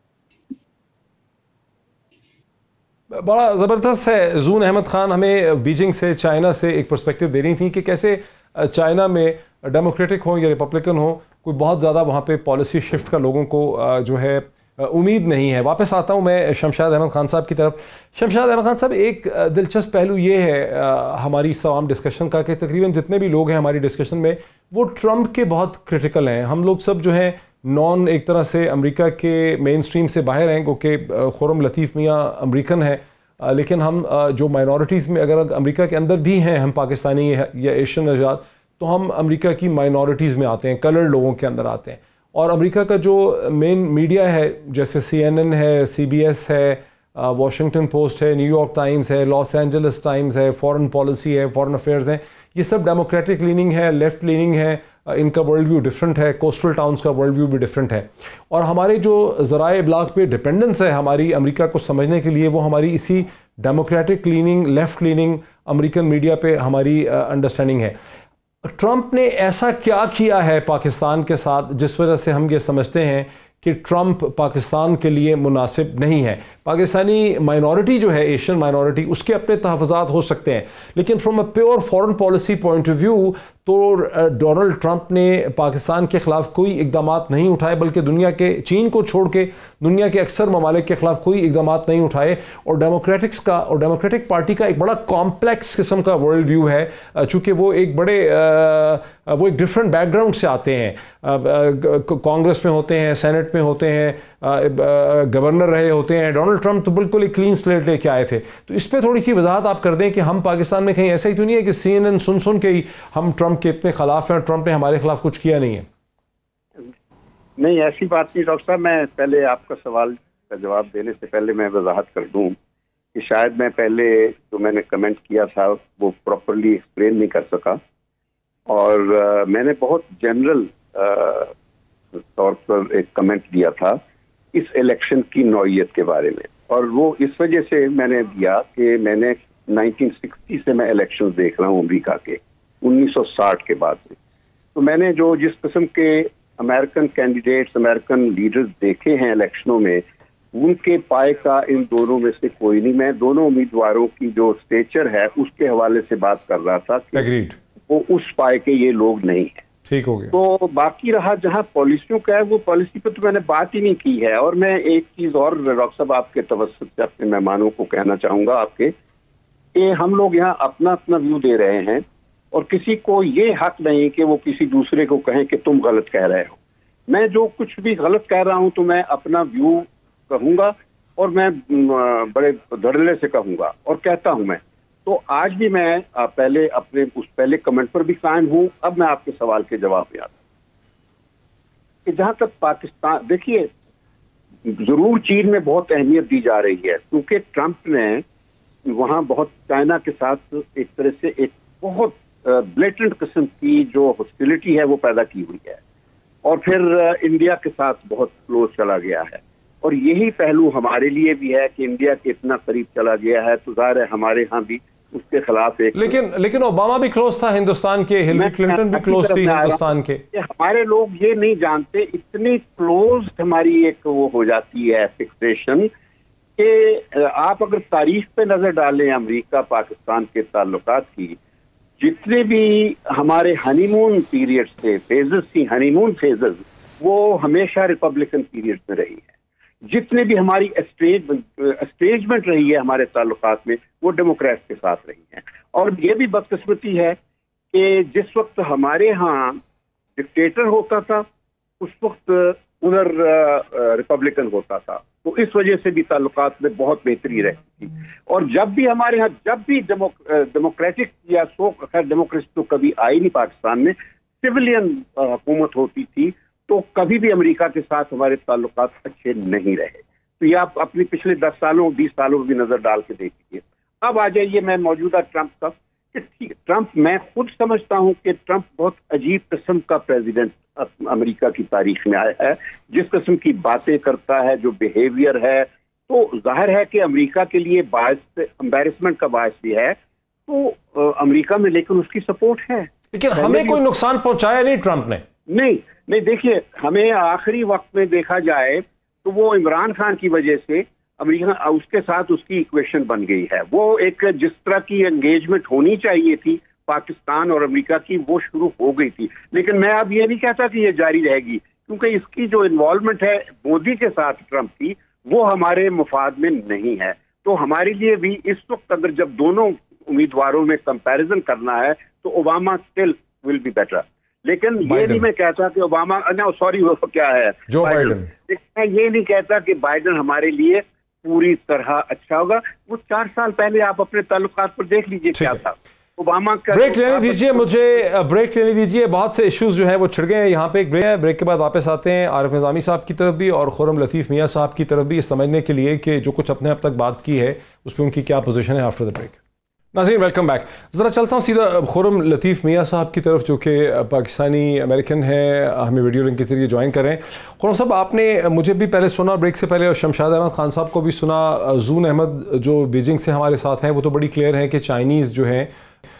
بڑا زبردست ہے. زون احمد خان ہمیں بیجنگ سے چائنا سے ایک پرسپیکٹو دے رہی تھیں کہ کیسے چائنا میں ڈیموکریٹک ہوں یا ریپبلکن ہوں کوئی بہت زیادہ وہاں پہ پالیسی شفٹ کا لوگوں کو جو ہے امید نہیں ہے. واپس آتا ہوں میں شمشاد احمد خان صاحب کی طرف. شمشاد احمد خان صاحب، ایک دلچسپ پہلو یہ ہے ہماری تمام ڈسکشن کا کہ تقریباً جتنے بھی لوگ ہیں ہماری ڈسکشن میں وہ ٹرمپ کے بہت کرٹیکل ہیں. ہم لوگ سب جو ہیں نان ایک طرح سے امریکہ کے مین اسٹریم سے باہر ہیں، کیونکہ خرم لطیف میاں امریکن ہے، لیکن ہم جو مائنورٹیز میں اگر امریکہ کے اندر بھی ہیں، ہم پاکستانی یا ایشین نژاد، تو ہم امریکہ کی مائنورٹیز میں آتے ہیں، کلرڈ لوگوں کے اندر آتے ہیں. اور امریکہ کا جو مین میڈیا ہے جیسے سی این این ہے، سی بی ایس ہے، واشنگٹن پوسٹ ہے، نیو یارک ٹائمز ہے، لاس اینجلس ٹائمز ہے، فورن پالیسی ہے، فورن افیئرز ہیں، یہ سب ڈیموکریٹک لیننگ ہے، لیفٹ لیننگ ہے. ان کا ورلڈ ویو ڈفرینٹ ہے، کوسٹل ٹاؤنز کا ورلڈ ویو بھی ڈفرینٹ ہے. اور ہمارے جو ذرائع ابلاغ پہ ڈپینڈنس ہے ہماری امریکہ کو سمجھنے کے لیے، وہ ہماری اسی Democratic leaning, left leaning American media پہ ہماری انڈرسٹینڈنگ ہے. ٹرمپ نے ایسا کیا کیا ہے پاکستان کے ساتھ جس وجہ سے ہم یہ سمجھتے ہیں کہ ٹرمپ پاکستان کے لیے مناسب نہیں ہے؟ پاکستانی مائنورٹی جو ہے، ایشین مائنورٹی، اس کے اپنے تحفظات ہو سکتے ہیں، لیکن from a pure foreign policy point of view تو ڈونلڈ ٹرمپ نے پاکستان کے خلاف کوئی اقدامات نہیں اٹھائے، بلکہ دنیا کے چین کو چھوڑ کے دنیا کے اکثر ممالک کے خلاف کوئی اقدامات نہیں اٹھائے. اور ڈیموکریٹکس کا اور ڈیموکریٹک پارٹی کا ایک بڑا کمپلیکس قسم کا ورلڈ ویو ہے، چونکہ وہ ایک بڑے وہ ایک ڈفرینٹ بیک گراؤنڈ سے آتے ہیں. کانگریس میں ہوتے ہیں، سینٹ میں ہوتے ہیں، گورنر رہے ہوتے ہیں. ڈونلڈ ٹرمپ تو بالکل ایک کلین سلیٹ لے کے آئے تھے. تو اس پہ تھوڑی سی وضاحت آپ کر دیں کہ ہم پاکستان میں کہیں ایسا ہی تو نہیں ہے کہ سی این این سن سن کے ہی ہم ٹرمپ کے اتنے خلاف ہیں اور ٹرمپ نے ہمارے خلاف کچھ کیا نہیں ہے؟ نہیں ایسی بات نہیں ڈاکٹر صاحب. میں پہلے آپ کا سوال کا جواب دینے سے پہلے میں وضاحت کر دوں کہ شاید میں پہلے جو میں نے کمنٹ کیا تھا وہ پراپرلی ایکسپلین نہیں کر سکا, اور میں نے بہت جنرل طور پر ایک کمنٹ دیا تھا اس الیکشن کی نوعیت کے بارے میں, اور وہ اس وجہ سے میں نے دیا کہ میں نے نائنٹین سکسٹی سے میں الیکشن دیکھ رہا ہوں امریکہ کے, انیس سو ساٹھ کے بعد میں. تو میں نے جو جس قسم کے امریکن کینڈیڈیٹس امریکن لیڈرز دیکھے ہیں الیکشنوں میں, ان کے پائے کا ان دونوں میں سے کوئی نہیں. میں دونوں امیدواروں کی جو اسٹیچر ہے اس کے حوالے سے بات کر رہا تھا کہ Agreed. وہ اس پائے کے یہ لوگ نہیں ہیں. ٹھیک ہو گیا. تو باقی رہا جہاں پالیسیوں کا ہے, وہ پالیسی پہ تو میں نے بات ہی نہیں کی ہے. اور میں ایک چیز اور ڈاکٹر صاحب آپ کے توسط سے اپنے مہمانوں کو کہنا چاہوں گا آپ کے, کہ ہم لوگ یہاں اپنا اپنا ویو دے رہے ہیں, اور کسی کو یہ حق نہیں کہ وہ کسی دوسرے کو کہیں کہ تم غلط کہہ رہے ہو. میں جو کچھ بھی غلط کہہ رہا ہوں تو میں اپنا ویو کہوں گا, اور میں بڑے دھڑلے سے کہوں گا اور کہتا ہوں میں. تو آج بھی میں پہلے اپنے اس پہلے کمنٹ پر بھی قائم ہوں. اب میں آپ کے سوال کے جواب میں آتا ہوں کہ جہاں تک پاکستان, دیکھیے ضرور چین میں بہت اہمیت دی جا رہی ہے, کیونکہ ٹرمپ نے وہاں بہت چائنا کے ساتھ ایک طرح سے ایک بہت بلیٹنٹ قسم کی جو ہاسٹیلٹی ہے وہ پیدا کی ہوئی ہے, اور پھر انڈیا کے ساتھ بہت کلوز چلا گیا ہے. اور یہی پہلو ہمارے لیے بھی ہے کہ انڈیا کے اتنا قریب چلا گیا ہے, تو ظاہر ہے ہمارے ہاں بھی اس کے خلاف ایک, لیکن لیکن اوباما بھی کلوز تھا ہندوستان کے, ہلری کلنٹن بھی کلوز تھی ہندوستان کے. ہمارے لوگ یہ نہیں جانتے, اتنی کلوز ہماری ایک وہ ہو جاتی ہے فکسیشن, کہ آپ اگر تاریخ پہ نظر ڈالیں امریکہ پاکستان کے تعلقات کی, جتنے بھی ہمارے ہنی مون پیریڈز تھے, فیزز تھی ہنی مون فیزز, وہ ہمیشہ ریپبلکن پیریڈ میں رہی ہے. جتنے بھی ہماری اسٹیجمنٹ رہی ہے ہمارے تعلقات میں, وہ ڈیموکریٹ کے ساتھ رہی ہیں. اور یہ بھی بدقسمتی ہے کہ جس وقت ہمارے ہاں ڈکٹیٹر ہوتا تھا اس وقت ادھر ریپبلکن ہوتا تھا, تو اس وجہ سے بھی تعلقات میں بہت بہتری رہتی تھی. اور جب بھی ہمارے ہاں جب بھی ڈیموکریٹک یا سو خیر ڈیموکریسی تو کبھی آئی نہیں پاکستان میں, سویلین حکومت ہوتی تھی, تو کبھی بھی امریکہ کے ساتھ ہمارے تعلقات اچھے نہیں رہے. تو یہ آپ اپنی پچھلے دس سالوں بیس سالوں بھی نظر ڈال کے دیکھیے. اب آ جائیے میں موجودہ ٹرمپ کا, کہ ٹرمپ میں خود سمجھتا ہوں کہ ٹرمپ بہت عجیب قسم کا پریزیڈنٹ امریکہ کی تاریخ میں آیا ہے. جس قسم کی باتیں کرتا ہے, جو بیہیویئر ہے, تو ظاہر ہے کہ امریکہ کے لیے باعث امبیرسمنٹ کا باعث بھی ہے. تو امریکہ میں لیکن اس کی سپورٹ ہے. لیکن ہمیں کوئی نقصان پہنچایا نہیں ٹرمپ نے. نہیں نہیں دیکھیے, ہمیں آخری وقت میں دیکھا جائے تو وہ عمران خان کی وجہ سے امریکہ اس کے ساتھ اس کی ایکویشن بن گئی ہے. وہ ایک جس طرح کی انگیجمنٹ ہونی چاہیے تھی پاکستان اور امریکہ کی, وہ شروع ہو گئی تھی. لیکن میں اب یہ نہیں کہتا کہ یہ جاری رہے گی, کیونکہ اس کی جو انوالومنٹ ہے مودی کے ساتھ ٹرمپ کی, وہ ہمارے مفاد میں نہیں ہے. تو ہمارے لیے بھی اس وقت اگر جب دونوں امیدواروں میں کمپیریزن کرنا ہے تو Obama still will be better. لیکن یہ نہیں میں کہتا کہ اوباما, سوری وہ کیا ہے جو بائیڈن, میں یہ نہیں کہتا کہ بائیڈن ہمارے لیے پوری طرح اچھا ہوگا. وہ چار سال پہلے آپ اپنے تعلقات پر دیکھ لیجئے کیا تھا. اوباما کا بریک لینے دیجیے, مجھے بریک لینے دیجیے. بہت سے ایشوز جو ہیں وہ چھڑ گئے ہیں یہاں پہ. ایک بریک ہے, بریک کے بعد واپس آتے ہیں عارف نظامی صاحب کی طرف بھی اور خرم لطیف میاں صاحب کی طرف بھی, اس سمجھنے کے لیے کہ جو کچھ اپنے اب تک بات کی ہے اس پہ ان کی کیا پوزیشن ہے آفٹر دا بریک. ناظرین ویلکم بیک. ذرا چلتا ہوں سیدھا خرم لطیف میاں صاحب کی طرف, جو کہ پاکستانی امریکن ہے, ہمیں ویڈیو لنک کے ذریعے جوائن کریں. خرم صاحب, آپ نے مجھے بھی پہلے سنا بریک سے پہلے, اور شمشاد احمد خان صاحب کو بھی سنا. زون احمد جو بیجنگ سے ہمارے ساتھ ہیں, وہ تو بڑی کلیئر ہیں کہ چائنیز جو ہیں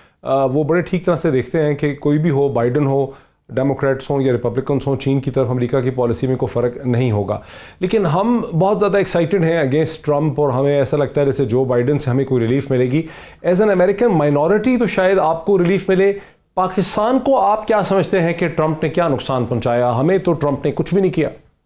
وہ بڑے ٹھیک طرح سے دیکھتے ہیں کہ کوئی بھی ہو, بائیڈن ہو, ڈیموکریٹس ہوں یا ریپبلکنس ہوں, چین کی طرف امریکہ کی پالیسی میں کوئی فرق نہیں ہوگا. لیکن ہم بہت زیادہ ایکسائٹڈ ہیں اگینسٹ ٹرمپ, اور ہمیں ایسا لگتا ہے جیسے جو بائیڈن سے ہمیں کوئی ریلیف ملے گی. ایز این امریکن مائنورٹی تو شاید آپ کو ریلیف ملے. پاکستان کو آپ کیا سمجھتے ہیں کہ ٹرمپ نے کیا نقصان پہنچایا؟ ہمیں تو ٹرمپ نے کچھ بھی نہیں کیا.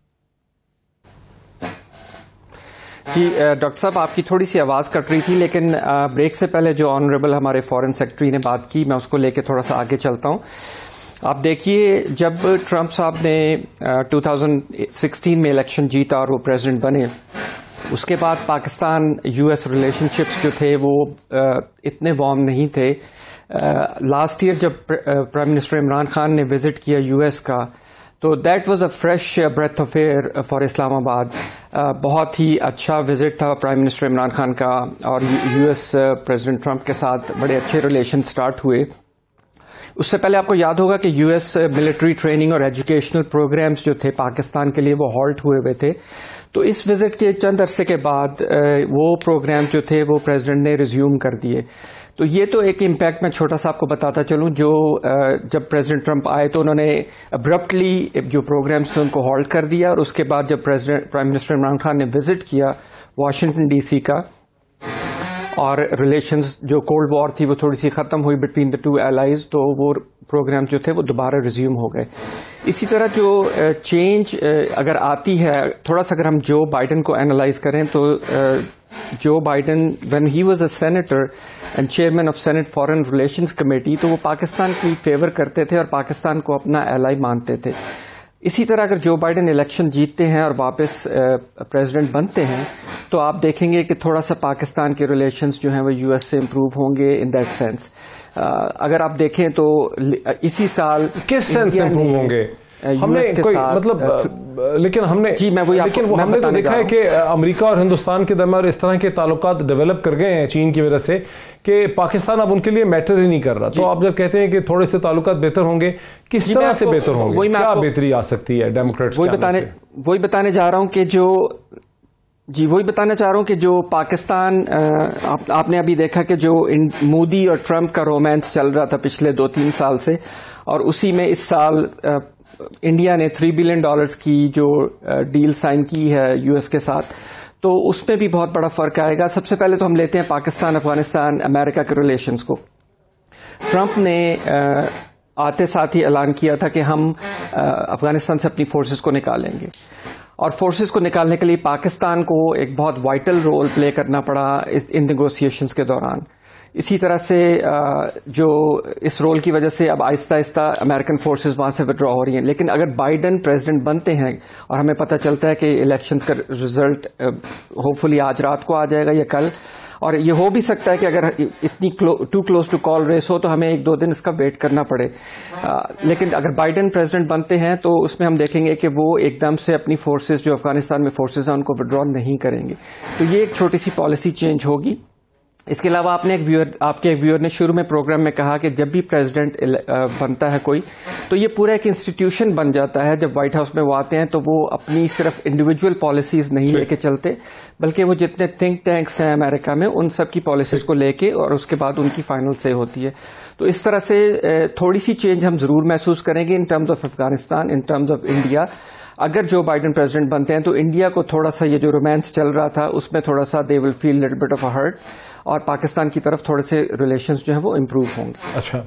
جی ڈاکٹر صاحب, آپ کی تھوڑی سی آواز کٹ رہی تھی, لیکن بریک سے پہلے جو آنریبل ہمارے فارن سیکرٹری نے بات کی, میں اس کو لے کے تھوڑا سا آگے چلتا ہوں. آپ دیکھیے, جب ٹرمپ صاحب نے دو ہزار سولہ میں الیکشن جیتا اور وہ پریزیڈنٹ بنے, اس کے بعد Pakistan U S relationships جو تھے وہ اتنے وارم نہیں تھے. لاسٹ ایئر جب پرائم منسٹر عمران خان نے وزٹ کیا یو ایس کا, تو that was a fresh breath of air for Islamabad. بہت ہی اچھا وزٹ تھا پرائم منسٹر عمران خان کا, اور یو ایس پریزیڈنٹ ٹرمپ کے ساتھ بڑے اچھے ریلیشن سٹارٹ ہوئے. اس سے پہلے آپ کو یاد ہوگا کہ یو ایس ملٹری ٹریننگ اور ایجوکیشنل پروگرامز جو تھے پاکستان کے لیے وہ ہالٹ ہوئے ہوئے تھے. تو اس وزٹ کے چند عرصے کے بعد وہ پروگرام جو تھے وہ پریزیڈنٹ نے ریزیوم کر دیے. تو یہ تو ایک امپیکٹ میں چھوٹا سا آپ کو بتاتا چلوں, جو جب پریزیڈنٹ ٹرمپ آئے تو انہوں نے ابرپٹلی جو پروگرامز تھے ان کو ہالٹ کر دیا, اور اس کے بعد جب president prime minister Imran Khan نے وزٹ کیا واشنگٹن ڈی سی کا, اور ریلیشنز جو کولڈ وار تھی وہ تھوڑی سی ختم ہوئی بٹوین دا ٹو الائز, تو وہ پروگرام جو تھے وہ دوبارہ ریزیوم ہو گئے. اسی طرح جو چینج اگر آتی ہے, تھوڑا سا اگر ہم جو بائیڈن کو اینالائز کریں تو Joe Biden when he was a senator and chairman of Senate Foreign Relations Committee, تو وہ پاکستان کی فیور کرتے تھے اور پاکستان کو اپنا ایلائی مانتے تھے. اسی طرح اگر جو بائیڈن الیکشن جیتتے ہیں اور واپس پریزیڈنٹ بنتے ہیں تو آپ دیکھیں گے کہ تھوڑا سا پاکستان کے ریلیشنز جو ہیں وہ یو ایس سے امپروو ہوں گے ان دیٹ سینس. اگر آپ دیکھیں تو اسی سال کس سینس امپروو ہوں گے ہم نے کوئی مطلب, لیکن ہم نے جی میں وہی لیکن وہ ہم نے تو دیکھا ہے کہ امریکہ اور ہندوستان کے درمیان اس طرح کے تعلقات ڈیولپ کر گئے ہیں چین کی وجہ سے کہ پاکستان اب ان کے لیے میٹر ہی نہیں کر رہا. تو آپ جب کہتے ہیں کہ تھوڑے سے تعلقات بہتر ہوں گے, کس طرح سے بہتر ہوں گے, کیا بہتری آ سکتی ہے ڈیموکریٹس؟ وہی بتانے وہی بتانے جا رہا ہوں کہ جو جی وہی بتانا چاہ رہا ہوں کہ جو پاکستان, آپ نے ابھی دیکھا کہ جو مودی اور ٹرمپ کا رومانس چل رہا تھا پچھلے دو تین سال سے, اور اسی میں اس سال انڈیا نے تھری بلین ڈالرز کی جو ڈیل سائن کی ہے یو ایس کے ساتھ, تو اس میں بھی بہت بڑا فرق آئے گا. سب سے پہلے تو ہم لیتے ہیں پاکستان افغانستان امریکہ کے ریلیشنز کو. ٹرمپ نے آتے ساتھ ہی اعلان کیا تھا کہ ہم افغانستان سے اپنی فورسز کو نکالیں گے, اور فورسز کو نکالنے کے لیے پاکستان کو ایک بہت وائٹل رول پلے کرنا پڑا ان نیگوسیشنز کے دوران. اسی طرح سے جو اس رول کی وجہ سے اب آہستہ آہستہ امریکن فورسز وہاں سے وڈرا ہو رہی ہیں. لیکن اگر بائیڈن پریزیڈنٹ بنتے ہیں اور ہمیں پتہ چلتا ہے کہ الیکشنز کا رزلٹ ہوپ فلی آج رات کو آ جائے گا یا کل, اور یہ ہو بھی سکتا ہے کہ اگر اتنی too close to call race ہو تو ہمیں ایک دو دن اس کا ویٹ کرنا پڑے. لیکن اگر بائیڈن پریزیڈنٹ بنتے ہیں تو اس میں ہم دیکھیں گے کہ وہ ایک دم سے اپنی فورسز جو افغانستان میں فورسز ہیں ان کو وڈرا نہیں کریں گے. تو یہ ایک چھوٹی سی پالیسی چینج ہوگی. اس کے علاوہ آپ نے ایک ویور آپ کے ایک ویور نے شروع میں پروگرام میں کہا کہ جب بھی پریزیڈنٹ بنتا ہے کوئی تو یہ پورا ایک انسٹیٹیوشن بن جاتا ہے. جب وائٹ ہاؤس میں وہ آتے ہیں تو وہ اپنی صرف انڈیویجول پالیسیز نہیں لے کے چلتے, بلکہ وہ جتنے تھنک ٹینکس ہیں امریکہ میں ان سب کی پالیسیز کو لے کے اور اس کے بعد ان کی فائنل سے ہوتی ہے. تو اس طرح سے تھوڑی سی چینج ہم ضرور محسوس کریں گے in terms of Afghanistan, in terms of India. اگر جو بائیڈن پریزیڈنٹ بنتے ہیں تو انڈیا کو تھوڑا سا یہ جو رومانس چل رہا تھا اس میں تھوڑا سا they will feel little bit of a hurt, اور پاکستان کی طرف تھوڑے سے ریلیشنز جو ہیں وہ امپروو ہوں گے. اچھا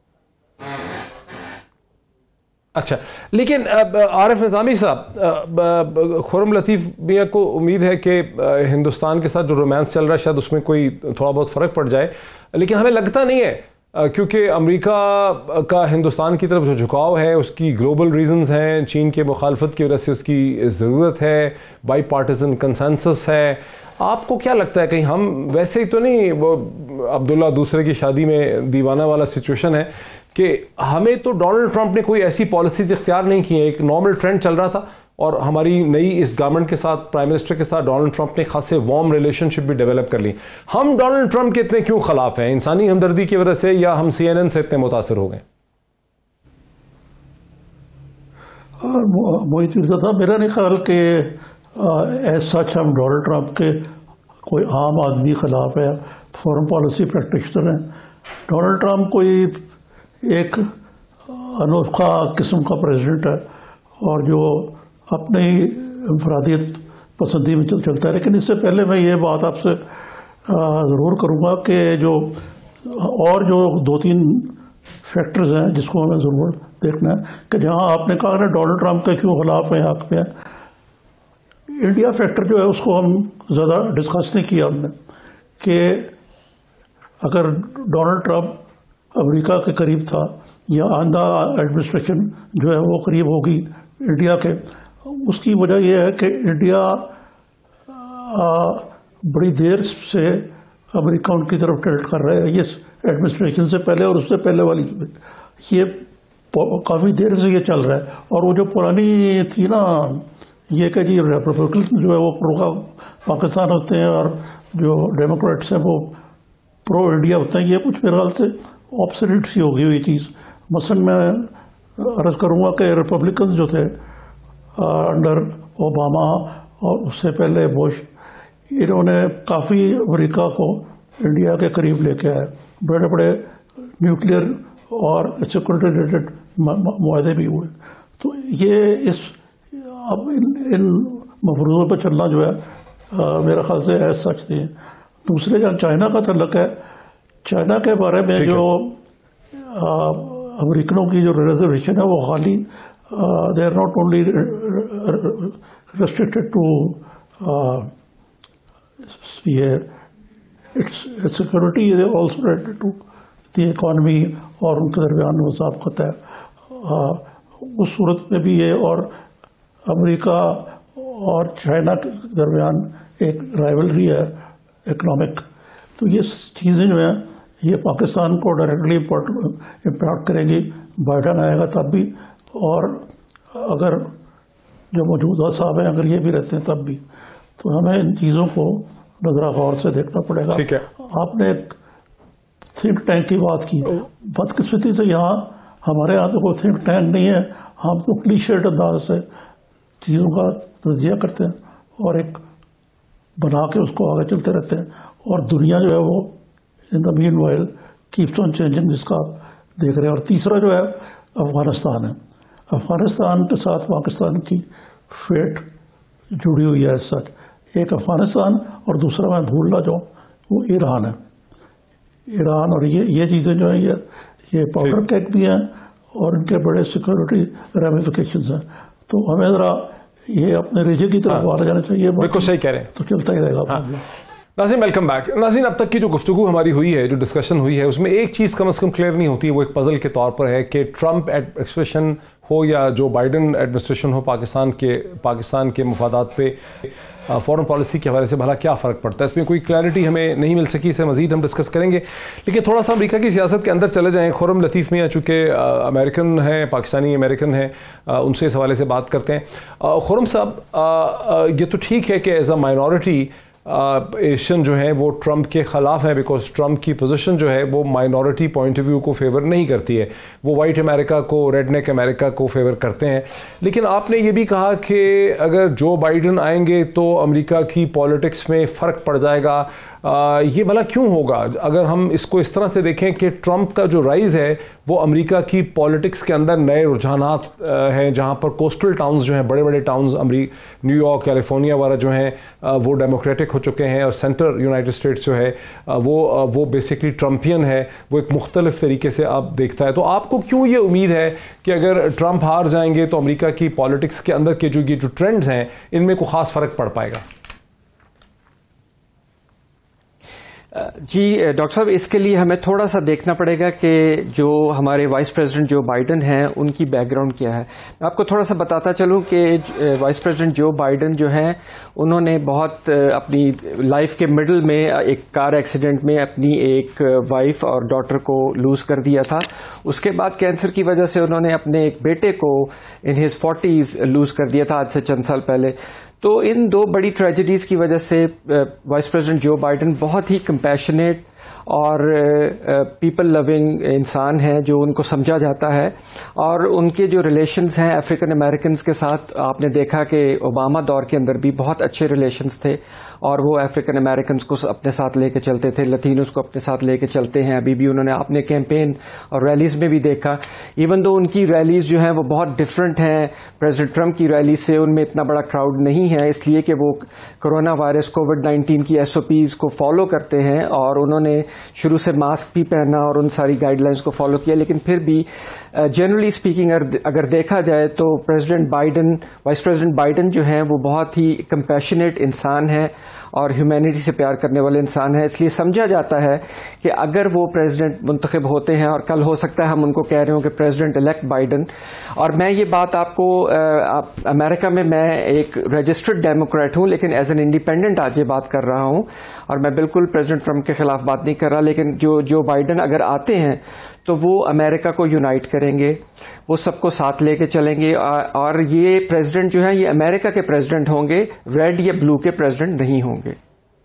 اچھا لیکن عارف نظامی صاحب, خرم لطیف میاں کو امید ہے کہ ہندوستان کے ساتھ جو رومانس چل رہا ہے شاید اس میں کوئی تھوڑا بہت فرق پڑ جائے, لیکن ہمیں لگتا نہیں ہے کیونکہ امریکہ کا ہندوستان کی طرف جو جھکاؤ ہے اس کی گلوبل ریزنز ہیں, چین کے مخالفت کی وجہ سے اس کی ضرورت ہے, بائی پارٹیزن کنسنسس ہے. آپ کو کیا لگتا ہے کہیں ہم ویسے ہی تو نہیں, وہ عبداللہ دوسرے کی شادی میں دیوانہ والا سچویشن ہے کہ ہمیں تو ڈونلڈ ٹرمپ نے کوئی ایسی پالیسیز اختیار نہیں کی ہیں, ایک نارمل ٹرینڈ چل رہا تھا اور ہماری نئی اس گورنمنٹ کے ساتھ پرائم منسٹر کے ساتھ ڈونلڈ ٹرمپ نے خاصے وارم ریلیشن شپ بھی ڈیولپ کر لی. ہم ڈونلڈ ٹرمپ کے اتنے کیوں خلاف ہیں, انسانی ہمدردی کی وجہ سے یا ہم سی این این سے اتنے متاثر ہو گئے؟ موہت مرزا صاحب, میرا نہیں خیال کہ ایز سچ ہم ڈونلڈ ٹرمپ کے کوئی عام آدمی خلاف ہے, فورن پالیسی پریکٹیشنر ہیں. ڈونلڈ ٹرمپ کوئی ایک انوکھا قسم کا پریزیڈنٹ ہے اور جو اپنے ہی انفرادیت پسندی میں چلتا ہے. لیکن اس سے پہلے میں یہ بات آپ سے ضرور کروں گا کہ جو اور جو دو تین فیکٹرز ہیں جس کو ہمیں ضرور دیکھنا ہے کہ جہاں آپ نے کہا نا ڈونلڈ ٹرمپ کے کیوں خلاف ہیں, حق میں ہے, انڈیا فیکٹر جو ہے اس کو ہم زیادہ ڈسکس نہیں کیا ہم نے کہ اگر ڈونلڈ ٹرمپ امریکہ کے قریب تھا یا آئندہ ایڈمنسٹریشن جو ہے وہ قریب ہوگی انڈیا کے, اس کی وجہ یہ ہے کہ انڈیا بڑی دیر سے امریکہ ان کی طرف ٹلٹ کر رہا ہے, یہ ایڈمنسٹریشن سے پہلے اور اس سے پہلے والی. یہ کافی دیر سے یہ چل رہا ہے. اور وہ جو پرانی تھی نا یہ کہ جی ریپبلکن جو ہے وہ پرو پاکستان ہوتے ہیں اور جو ڈیموکریٹس ہیں وہ پرو انڈیا ہوتے ہیں, یہ کچھ میرے خیال سے آپسلیٹ سی ہو گئی ہوئی چیز. مثلاً میں عرض کروں گا کہ ریپبلکنز جو تھے انڈر اوباما اور اس سے پہلے بش, انہوں نے کافی امریکہ کو انڈیا کے قریب لے کے آئے. بڑے بڑے نیوکلیئر اور سیکورٹی ریلیٹڈ معاہدے بھی ہوئے. تو یہ اس اب ان مفروضوں پہ چلنا جو ہے میرے خیال سے ایز سچ تھی. دوسرے جہاں چائنا کا تعلق ہے, چائنا کے بارے میں جو امریکنوں کی جو ریزرویشن ہے وہ خالی they are not only restricted to یہ security also related to the economy اور ان کے درمیان مسابقت ہے. اس صورت میں بھی یہ اور امریکہ اور چائنا کے درمیان ایک رائیولری ہے اکنامک. تو یہ چیزیں جو ہیں یہ پاکستان کو ڈائریکٹلی امپیکٹ کریں گی. بائیڈن آئے گا تب بھی, اور اگر جو موجودہ صاحب ہیں اگر یہ بھی رہتے ہیں تب بھی. تو ہمیں ان چیزوں کو نظرہ غور سے دیکھنا پڑے گا. آپ نے ایک تھنک ٹینک کی بات کی. بدقسمتی سے یہاں ہمارے یہاں تو کوئی تھنک ٹینک نہیں ہے. ہم تو کلیشیٹ انداز سے چیزوں کا تجزیہ کرتے ہیں اور ایک بنا کے اس کو آگے چلتے رہتے ہیں, اور دنیا جو ہے وہ in the meanwhile keeps on changing, جس کا آپ دیکھ رہے ہیں. اور تیسرا جو ہے افغانستان ہے. افغانستان کے ساتھ پاکستان کی فیٹ جڑی ہوئی ہے سچ. ایک افغانستان اور دوسرا میں بھول نہ جاؤں وہ ایران ہے. ایران اور یہ یہ چیزیں جو ہیں یہ یہ پاؤڈر کیک بھی ہیں اور ان کے بڑے سیکورٹی ریمیفیکیشنز ہیں. تو ہمیں ذرا یہ اپنے ریجن کی طرف آ جانا چاہیے. بالکل صحیح کہہ رہے ہیں, تو چلتا ہی رہے گا. ناظرین ویلکم بیک. ناظرین اب تک کی جو گفتگو ہماری ہوئی ہے, جو ڈسکشن ہوئی ہے, اس میں ایک چیز کم از کم کلیئر نہیں ہوتی ہے, وہ ایک پزل کے طور پر ہے کہ ٹرمپ ایڈمنسٹریشن ہو یا جو بائیڈن ایڈمنسٹریشن ہو, پاکستان کے پاکستان کے مفادات پہ فورن پالیسی کے حوالے سے بھلا کیا فرق پڑتا ہے. اس میں کوئی کلیئرٹی ہمیں نہیں مل سکی, اسے مزید ہم ڈسکس کریں گے. لیکن تھوڑا سا امریکہ کی سیاست کے اندر چلے جائیں. خرم لطیف میاں چونکہ امریکن ہیں, پاکستانی امریکن ہیں, ان سے اس حوالے سے بات کرتے ہیں. خرم صاحب, یہ تو ٹھیک ہے کہ ایز اے مائنورٹی ایشین جو ہیں وہ ٹرمپ کے خلاف ہیں, بیکاز ٹرمپ کی پوزیشن جو ہے وہ مائنورٹی پوائنٹ آف ویو کو فیور نہیں کرتی ہے. وہ وائٹ امریکہ کو, ریڈ نیک امریکہ کو فیور کرتے ہیں. لیکن آپ نے یہ بھی کہا کہ اگر جو بائیڈن آئیں گے تو امریکہ کی پالیٹکس میں فرق پڑ جائے گا. یہ بھلا کیوں ہوگا؟ اگر ہم اس کو اس طرح سے دیکھیں کہ ٹرمپ کا جو رائز ہے وہ امریکہ کی پالیٹکس کے اندر نئے رجحانات ہیں, جہاں پر کوسٹل ٹاؤنز جو ہیں, بڑے بڑے ٹاؤنز, نیو یارک, کیلیفورنیا وغیرہ جو ہیں وہ ڈیموکریٹک ہو چکے ہیں, اور سینٹر یونائٹڈ اسٹیٹس جو ہے وہ وہ بیسکلی ٹرمپین ہے, وہ ایک مختلف طریقے سے آپ دیکھتا ہے. تو آپ کو کیوں یہ امید ہے کہ اگر ٹرمپ ہار جائیں گے تو امریکہ کی پالیٹکس کے اندر کے جو یہ جو ٹرینڈز ہیں ان میں کوئی خاص فرق پڑ پائے گا؟ جی ڈاکٹر صاحب, اس کے لیے ہمیں تھوڑا سا دیکھنا پڑے گا کہ جو ہمارے وائس پریزیڈنٹ جو بائیڈن ہیں ان کی بیک گراؤنڈ کیا ہے. میں آپ کو تھوڑا سا بتاتا چلوں کہ وائس پریزیڈنٹ جو بائیڈن جو ہیں انہوں نے بہت اپنی لائف کے مڈل میں ایک کار ایکسیڈنٹ میں اپنی ایک وائف اور ڈاٹر کو لوز کر دیا تھا. اس کے بعد کینسر کی وجہ سے انہوں نے اپنے ایک بیٹے کو ان ہز فورٹیز لوز کر دیا تھا آج سے چند سال پہلے. تو ان دو بڑی ٹریجڈیز کی وجہ سے وائس پریزیڈنٹ جو بائیڈن بہت ہی کمپیشنیٹ اور پیپل لونگ انسان ہیں جو ان کو سمجھا جاتا ہے, اور ان کے جو ریلیشنز ہیں افریقن امریکنز کے ساتھ آپ نے دیکھا کہ اوباما دور کے اندر بھی بہت اچھے ریلیشنز تھے, اور وہ افریقن امریکنز کو اپنے ساتھ لے کے چلتے تھے, لطینوز کو اپنے ساتھ لے کے چلتے ہیں. ابھی بھی انہوں نے اپنے کیمپین اور ریلیز میں بھی دیکھا, ایون دو ان کی ریلیز جو ہیں وہ بہت ڈفرینٹ ہیں پریزیڈنٹ ٹرمپ کی ریلیز سے, ان میں اتنا بڑا کراؤڈ نہیں ہے اس لیے کہ وہ کرونا وائرس کووڈ نائنٹین کی ایس او پیز کو فالو کرتے ہیں, اور انہوں نے شروع سے ماسک بھی پہنا اور ان ساری گائیڈ لائنز کو فالو کیا. لیکن پھر بھی جنرلی اسپیکنگ اگر دیکھا جائے تو president Biden vice president Biden جو ہیں وہ بہت ہی کمپیشنیٹ انسان ہیں اور ہیومینٹی سے پیار کرنے والے انسان ہیں. اس لیے سمجھا جاتا ہے کہ اگر وہ پریزیڈنٹ منتخب ہوتے ہیں, اور کل ہو سکتا ہے ہم ان کو کہہ رہے ہوں کہ پریزیڈنٹ الیکٹ بائیڈن, اور میں یہ بات آپ کو امریکہ میں میں ایک رجسٹرڈ ڈیموکریٹ ہوں لیکن ایز این انڈیپینڈنٹ آج یہ بات کر رہا ہوں, اور میں بالکل پریزیڈنٹ ٹرمپ کے خلاف بات نہیں کر رہا, لیکن جو جو بائیڈن اگر آتے ہیں تو وہ امریکہ کو یونائٹ کریں گے, وہ سب کو ساتھ لے کے چلیں گے, اور یہ پریزیڈنٹ جو ہیں یہ امریکہ کے پریزیڈنٹ ہوں گے, ریڈ یا بلو کے پریزیڈنٹ نہیں ہوں گے.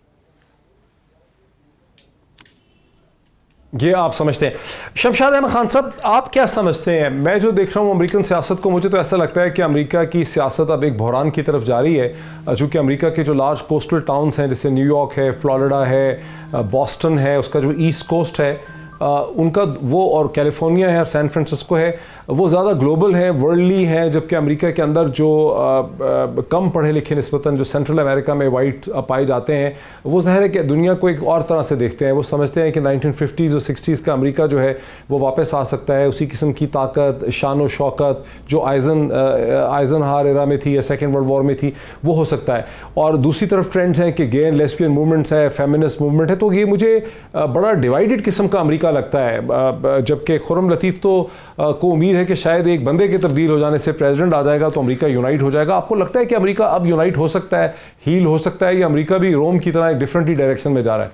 یہ آپ سمجھتے ہیں. شمشاد احمد خان صاحب, آپ کیا سمجھتے ہیں؟ میں جو دیکھ رہا ہوں امریکن سیاست کو, مجھے تو ایسا لگتا ہے کہ امریکہ کی سیاست اب ایک بحران کی طرف جاری ہے, چونکہ امریکہ کے جو لارج کوسٹل ٹاؤنز ہیں جیسے نیو یارک ہے, فلوریڈا ہے, بوسٹن ہے, اس کا جو ایسٹ کوسٹ ہے ان کا وہ, اور کیلیفورنیا ہے اور سین فرانسسکو ہے, وہ زیادہ گلوبل ہے, ورلڈلی ہے, جبکہ امریکہ کے اندر جو کم پڑھے لکھے نسبتاً جو سینٹرل امریکہ میں وائٹ پائے جاتے ہیں, وہ ظاہر ہے کہ دنیا کو ایک اور طرح سے دیکھتے ہیں. وہ سمجھتے ہیں کہ نائنٹین ففٹیز اور سکسٹیز کا امریکہ جو ہے وہ واپس آ سکتا ہے, اسی قسم کی طاقت, شان و شوکت جو آئزن آئزن ہار ایرا میں تھی یا سیکنڈ ورلڈ وار میں تھی وہ ہو سکتا ہے. اور دوسری طرف ٹرینڈز ہیں کہ گے اینڈ لیسبین موومنٹس ہے, فیمنسٹ موومنٹ ہے, تو یہ مجھے بڑا ڈیوائیڈڈ قسم کا امریکہ لگتا ہے. جبکہ خرم لطیف تو کو امید ہے کہ شاید ایک بندے کے تبدیل ہو جانے سے پریزیڈنٹ آ جائے گا تو امریکہ یونائٹ ہو جائے گا. آپ کو لگتا ہے کہ امریکہ اب یونائٹ ہو سکتا ہے, ہیل ہو سکتا ہے, یا امریکہ بھی روم کی طرح ایک ڈفرنٹ ہی ڈائریکشن میں جا رہا ہے؟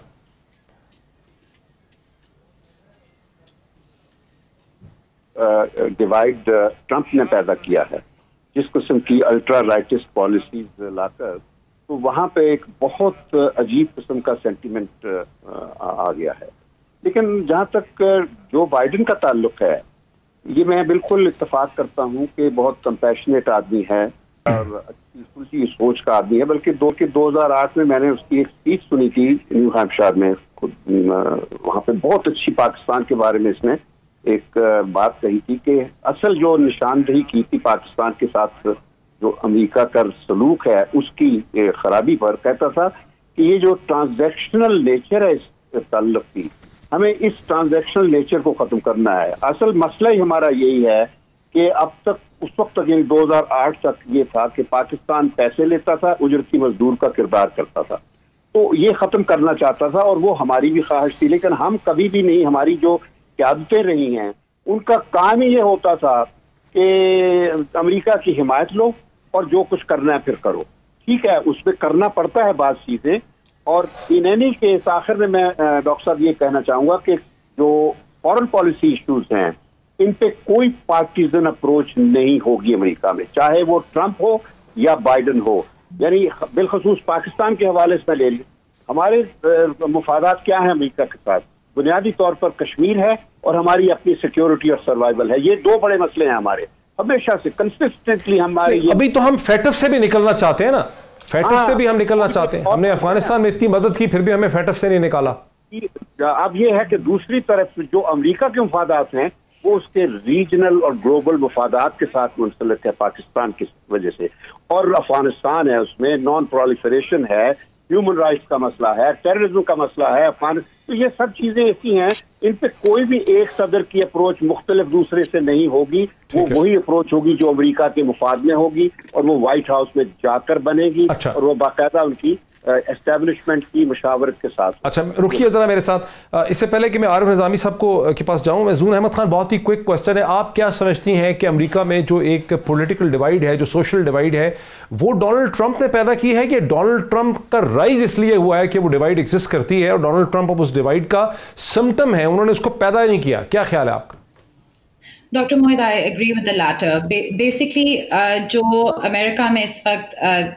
ڈیوائڈ ٹرمپ نے پیدا کیا ہے, جس قسم کی الٹرا رائٹسٹ پالیسیز لا کر, تو وہاں پہ ایک بہت عجیب قسم کا سینٹیمنٹ آ گیا ہے. لیکن جہاں تک جو بائیڈن کا تعلق ہے, یہ میں بالکل اتفاق کرتا ہوں کہ بہت کمپیشنیٹ آدمی ہے اور اچھی کھلتی سوچ کا آدمی ہے. بلکہ دو کے دو ہزار آٹھ میں میں نے اس کی ایک اسپیچ سنی تھی نیو ہیمپشائر میں, وہاں پہ بہت اچھی پاکستان کے بارے میں اس نے ایک بات کہی تھی کہ اصل جو نشاندہی کی تھی پاکستان کے ساتھ جو امریکہ کا سلوک ہے اس کی خرابی پر, کہتا تھا کہ یہ جو ٹرانزیکشنل نیچر ہے اس تعلق کی, ہمیں اس ٹرانزیکشنل نیچر کو ختم کرنا ہے. اصل مسئلہ ہی ہمارا یہی ہے کہ اب تک اس وقت تک یعنی دو ہزار آٹھ تک یہ تھا کہ پاکستان پیسے لیتا تھا, اجرتی مزدور کا کردار کرتا تھا, تو یہ ختم کرنا چاہتا تھا اور وہ ہماری بھی خواہش تھی. لیکن ہم کبھی بھی نہیں, ہماری جو قیادتیں رہی ہیں ان کا کام ہی یہ ہوتا تھا کہ امریکہ کی حمایت لو اور جو کچھ کرنا ہے پھر کرو. ٹھیک ہے, اس پہ کرنا پڑتا ہے بعض چیزیں, اور ان اینی کیس آخر میں میں ڈاکٹر صاحب یہ کہنا چاہوں گا کہ جو فارن پالیسی ایشوز ہیں ان پہ کوئی پارٹیزن اپروچ نہیں ہوگی امریکہ میں, چاہے وہ ٹرمپ ہو یا بائیڈن ہو. یعنی بالخصوص پاکستان کے حوالے سے لے لیں, ہمارے مفادات کیا ہیں امریکہ کے ساتھ؟ بنیادی طور پر کشمیر ہے اور ہماری اپنی سیکیورٹی اور سروائیول ہے. یہ دو بڑے مسئلے ہیں ہمارے, ہمیشہ سے کنسسٹنٹلی ہمارے. ابھی تو ہم فیٹف سے بھی نکلنا چاہتے ہیں نا, فیٹف سے بھی ہم نکلنا چاہتے ہیں. ہم نے افغانستان میں اتنی مدد کی, پھر بھی ہمیں فیٹف سے نہیں نکالا. اب یہ ہے کہ دوسری طرف جو امریکہ کے مفادات ہیں وہ اس کے ریجنل اور گلوبل مفادات کے ساتھ منسلک ہے پاکستان کی وجہ سے, اور افغانستان ہے, اس میں نان پرولیفریشن ہے, ہیومن رائٹس کا مسئلہ ہے, ٹیررزم کا مسئلہ ہے افغان. تو یہ سب چیزیں ایسی ہیں, ان پہ کوئی بھی ایک صدر کی اپروچ مختلف دوسرے سے نہیں ہوگی. وہ وہی اپروچ ہوگی جو امریکہ کے مفاد میں ہوگی, اور وہ وائٹ ہاؤس میں جا کر بنے گی. اچھا. اور وہ باقاعدہ ان کی اسٹیبلشمنٹ کی مشاورت کے ساتھ. اچھا رکیے ذرا میرے ساتھ, اس سے پہلے کہ میں عارف نظامی صاحب کو کے پاس جاؤں, میں زون احمد خان, بہت ہی کوئک کوشچن ہے, آپ کیا سمجھتی ہیں کہ امریکہ میں جو ایک پولیٹیکل ڈیوائیڈ ہے, جو سوشل ڈیوائیڈ ہے, وہ ڈونلڈ ٹرمپ نے پیدا کی ہے کہ ڈونلڈ ٹرمپ کا رائز اس لیے ہوا ہے کہ وہ ڈیوائیڈ ایگزسٹ کرتی ہے اور ڈونلڈ ٹرمپ اب اس ڈیوائیڈ کا سمٹم ہے, انہوں نے اس کو پیدا نہیں کیا؟ کیا خیال ہے آپ کا؟ ڈاکٹر موہد, I agree with the latter. Basically جو امریکہ میں اس وقت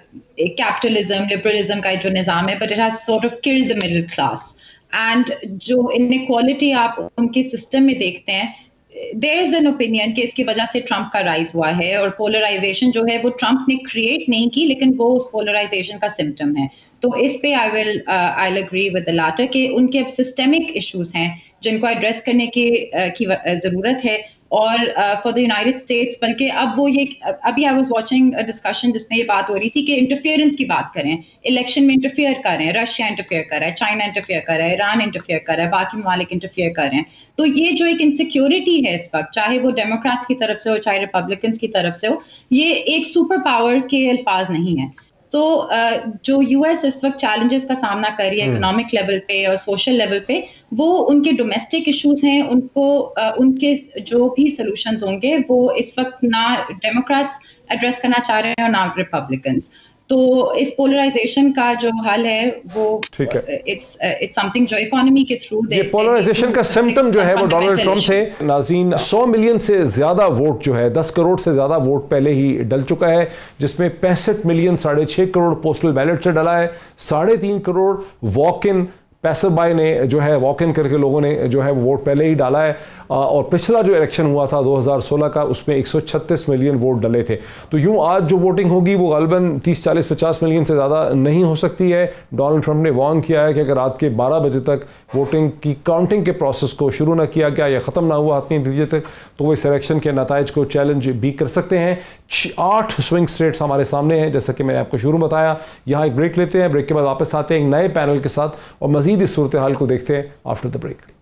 کیپٹلزم لبرلزم کا جو نظام ہے, but it has sort of killed the middle class, and جو انیکوالٹی آپ ان کے سسٹم میں دیکھتے ہیں, دیر از این اوپینین کہ اس کی وجہ سے ٹرمپ کا رائز ہوا ہے, اور پولرائزیشن جو ہے وہ ٹرمپ نے کریٹ نہیں کی, لیکن وہ اس پولرائزیشن کا سمٹم ہے. تو اس پہ I will I will agree with the latter کہ ان کے اب سسٹمک ایشوز ہیں جن کو ایڈریس کرنے کی کی ضرورت ہے. اور فار دا یونائٹیڈ اسٹیٹس, بلکہ اب وہ یہ ابھی آئی واز واچنگ ڈسکشن جس میں یہ بات ہو رہی تھی کہ انٹرفیئرنس کی بات کریں, الیکشن میں انٹرفیئر کر رہے ہیں, رشیا انٹرفیئر کر رہا ہے, چائنا انٹرفیئر کر رہا ہے, ایران انٹرفیئر کر رہا ہے, باقی ممالک انٹرفیئر کر رہے ہیں. تو یہ جو ایک انسیکیورٹی ہے اس وقت, چاہے وہ ڈیموکریٹس کی طرف سے ہو چاہے ریپبلکنس کی طرف سے ہو, یہ ایک سپر پاور کے الفاظ نہیں ہیں. تو جو یو ایس اس وقت چیلنجز کا سامنا کر رہی ہے اکنامک لیول پہ اور سوشل لیول پہ, وہ ان کے ڈومیسٹک ایشوز ہیں, ان کو ان کے جو بھی سلوشنز ہوں گے وہ اس وقت نہ ڈیموکریٹس ایڈریس کرنا چاہ رہے ہیں اور نہ ریپبلکنس. तो इस पोलराइजेशन का जो हल है वो ठीक है, इट्स इट्स समथिंग जो इकोनॉमी के थ्रू ये पोलराइजेशन का सिम्टम जो है वो डोनाल्ड ट्रम्प थे। नाज़रीन, सौ मिलियन से ज्यादा वोट जो है, दस करोड़ से ज्यादा वोट पहले ही डल चुका है, जिसमें पैंसठ मिलियन साढ़े छह करोड़ पोस्टल बैलेट से डला है, साढ़े तीन crore walk in passer by ने जो है वॉक इन करके लोगों ने जो है वोट पहले ही डाला है। और पिछला जो इलेक्शन हुआ था दो हज़ार सोलह का, उसमें एक सौ छत्तीस मिलियन वोट डले थे। तो यूं आज जो वोटिंग होगी वो गालिबन तीस चालीस पचास मिलियन से ज़्यादा नहीं हो सकती है। डोनाल्ड ट्रंप ने वार्न किया है कि अगर रात के बारह बजे तक वोटिंग की काउंटिंग के प्रोसेस को शुरू ना किया गया या ख़त्म ना हुआ अपनी नतीजे तक, तो वो इस इलेक्शन के नताइज को चैलेंज भी कर सकते हैं। आठ स्विंग स्टेट्स हमारे सामने हैं, जैसा कि मैंने आपको शुरू बताया। यहाँ एक ब्रेक लेते हैं, ब्रेक के बाद वापस आते हैं एक नए पैनल के साथ और मजीद इस सूरत हाल को देखते हैं आफ्टर द ब्रेक।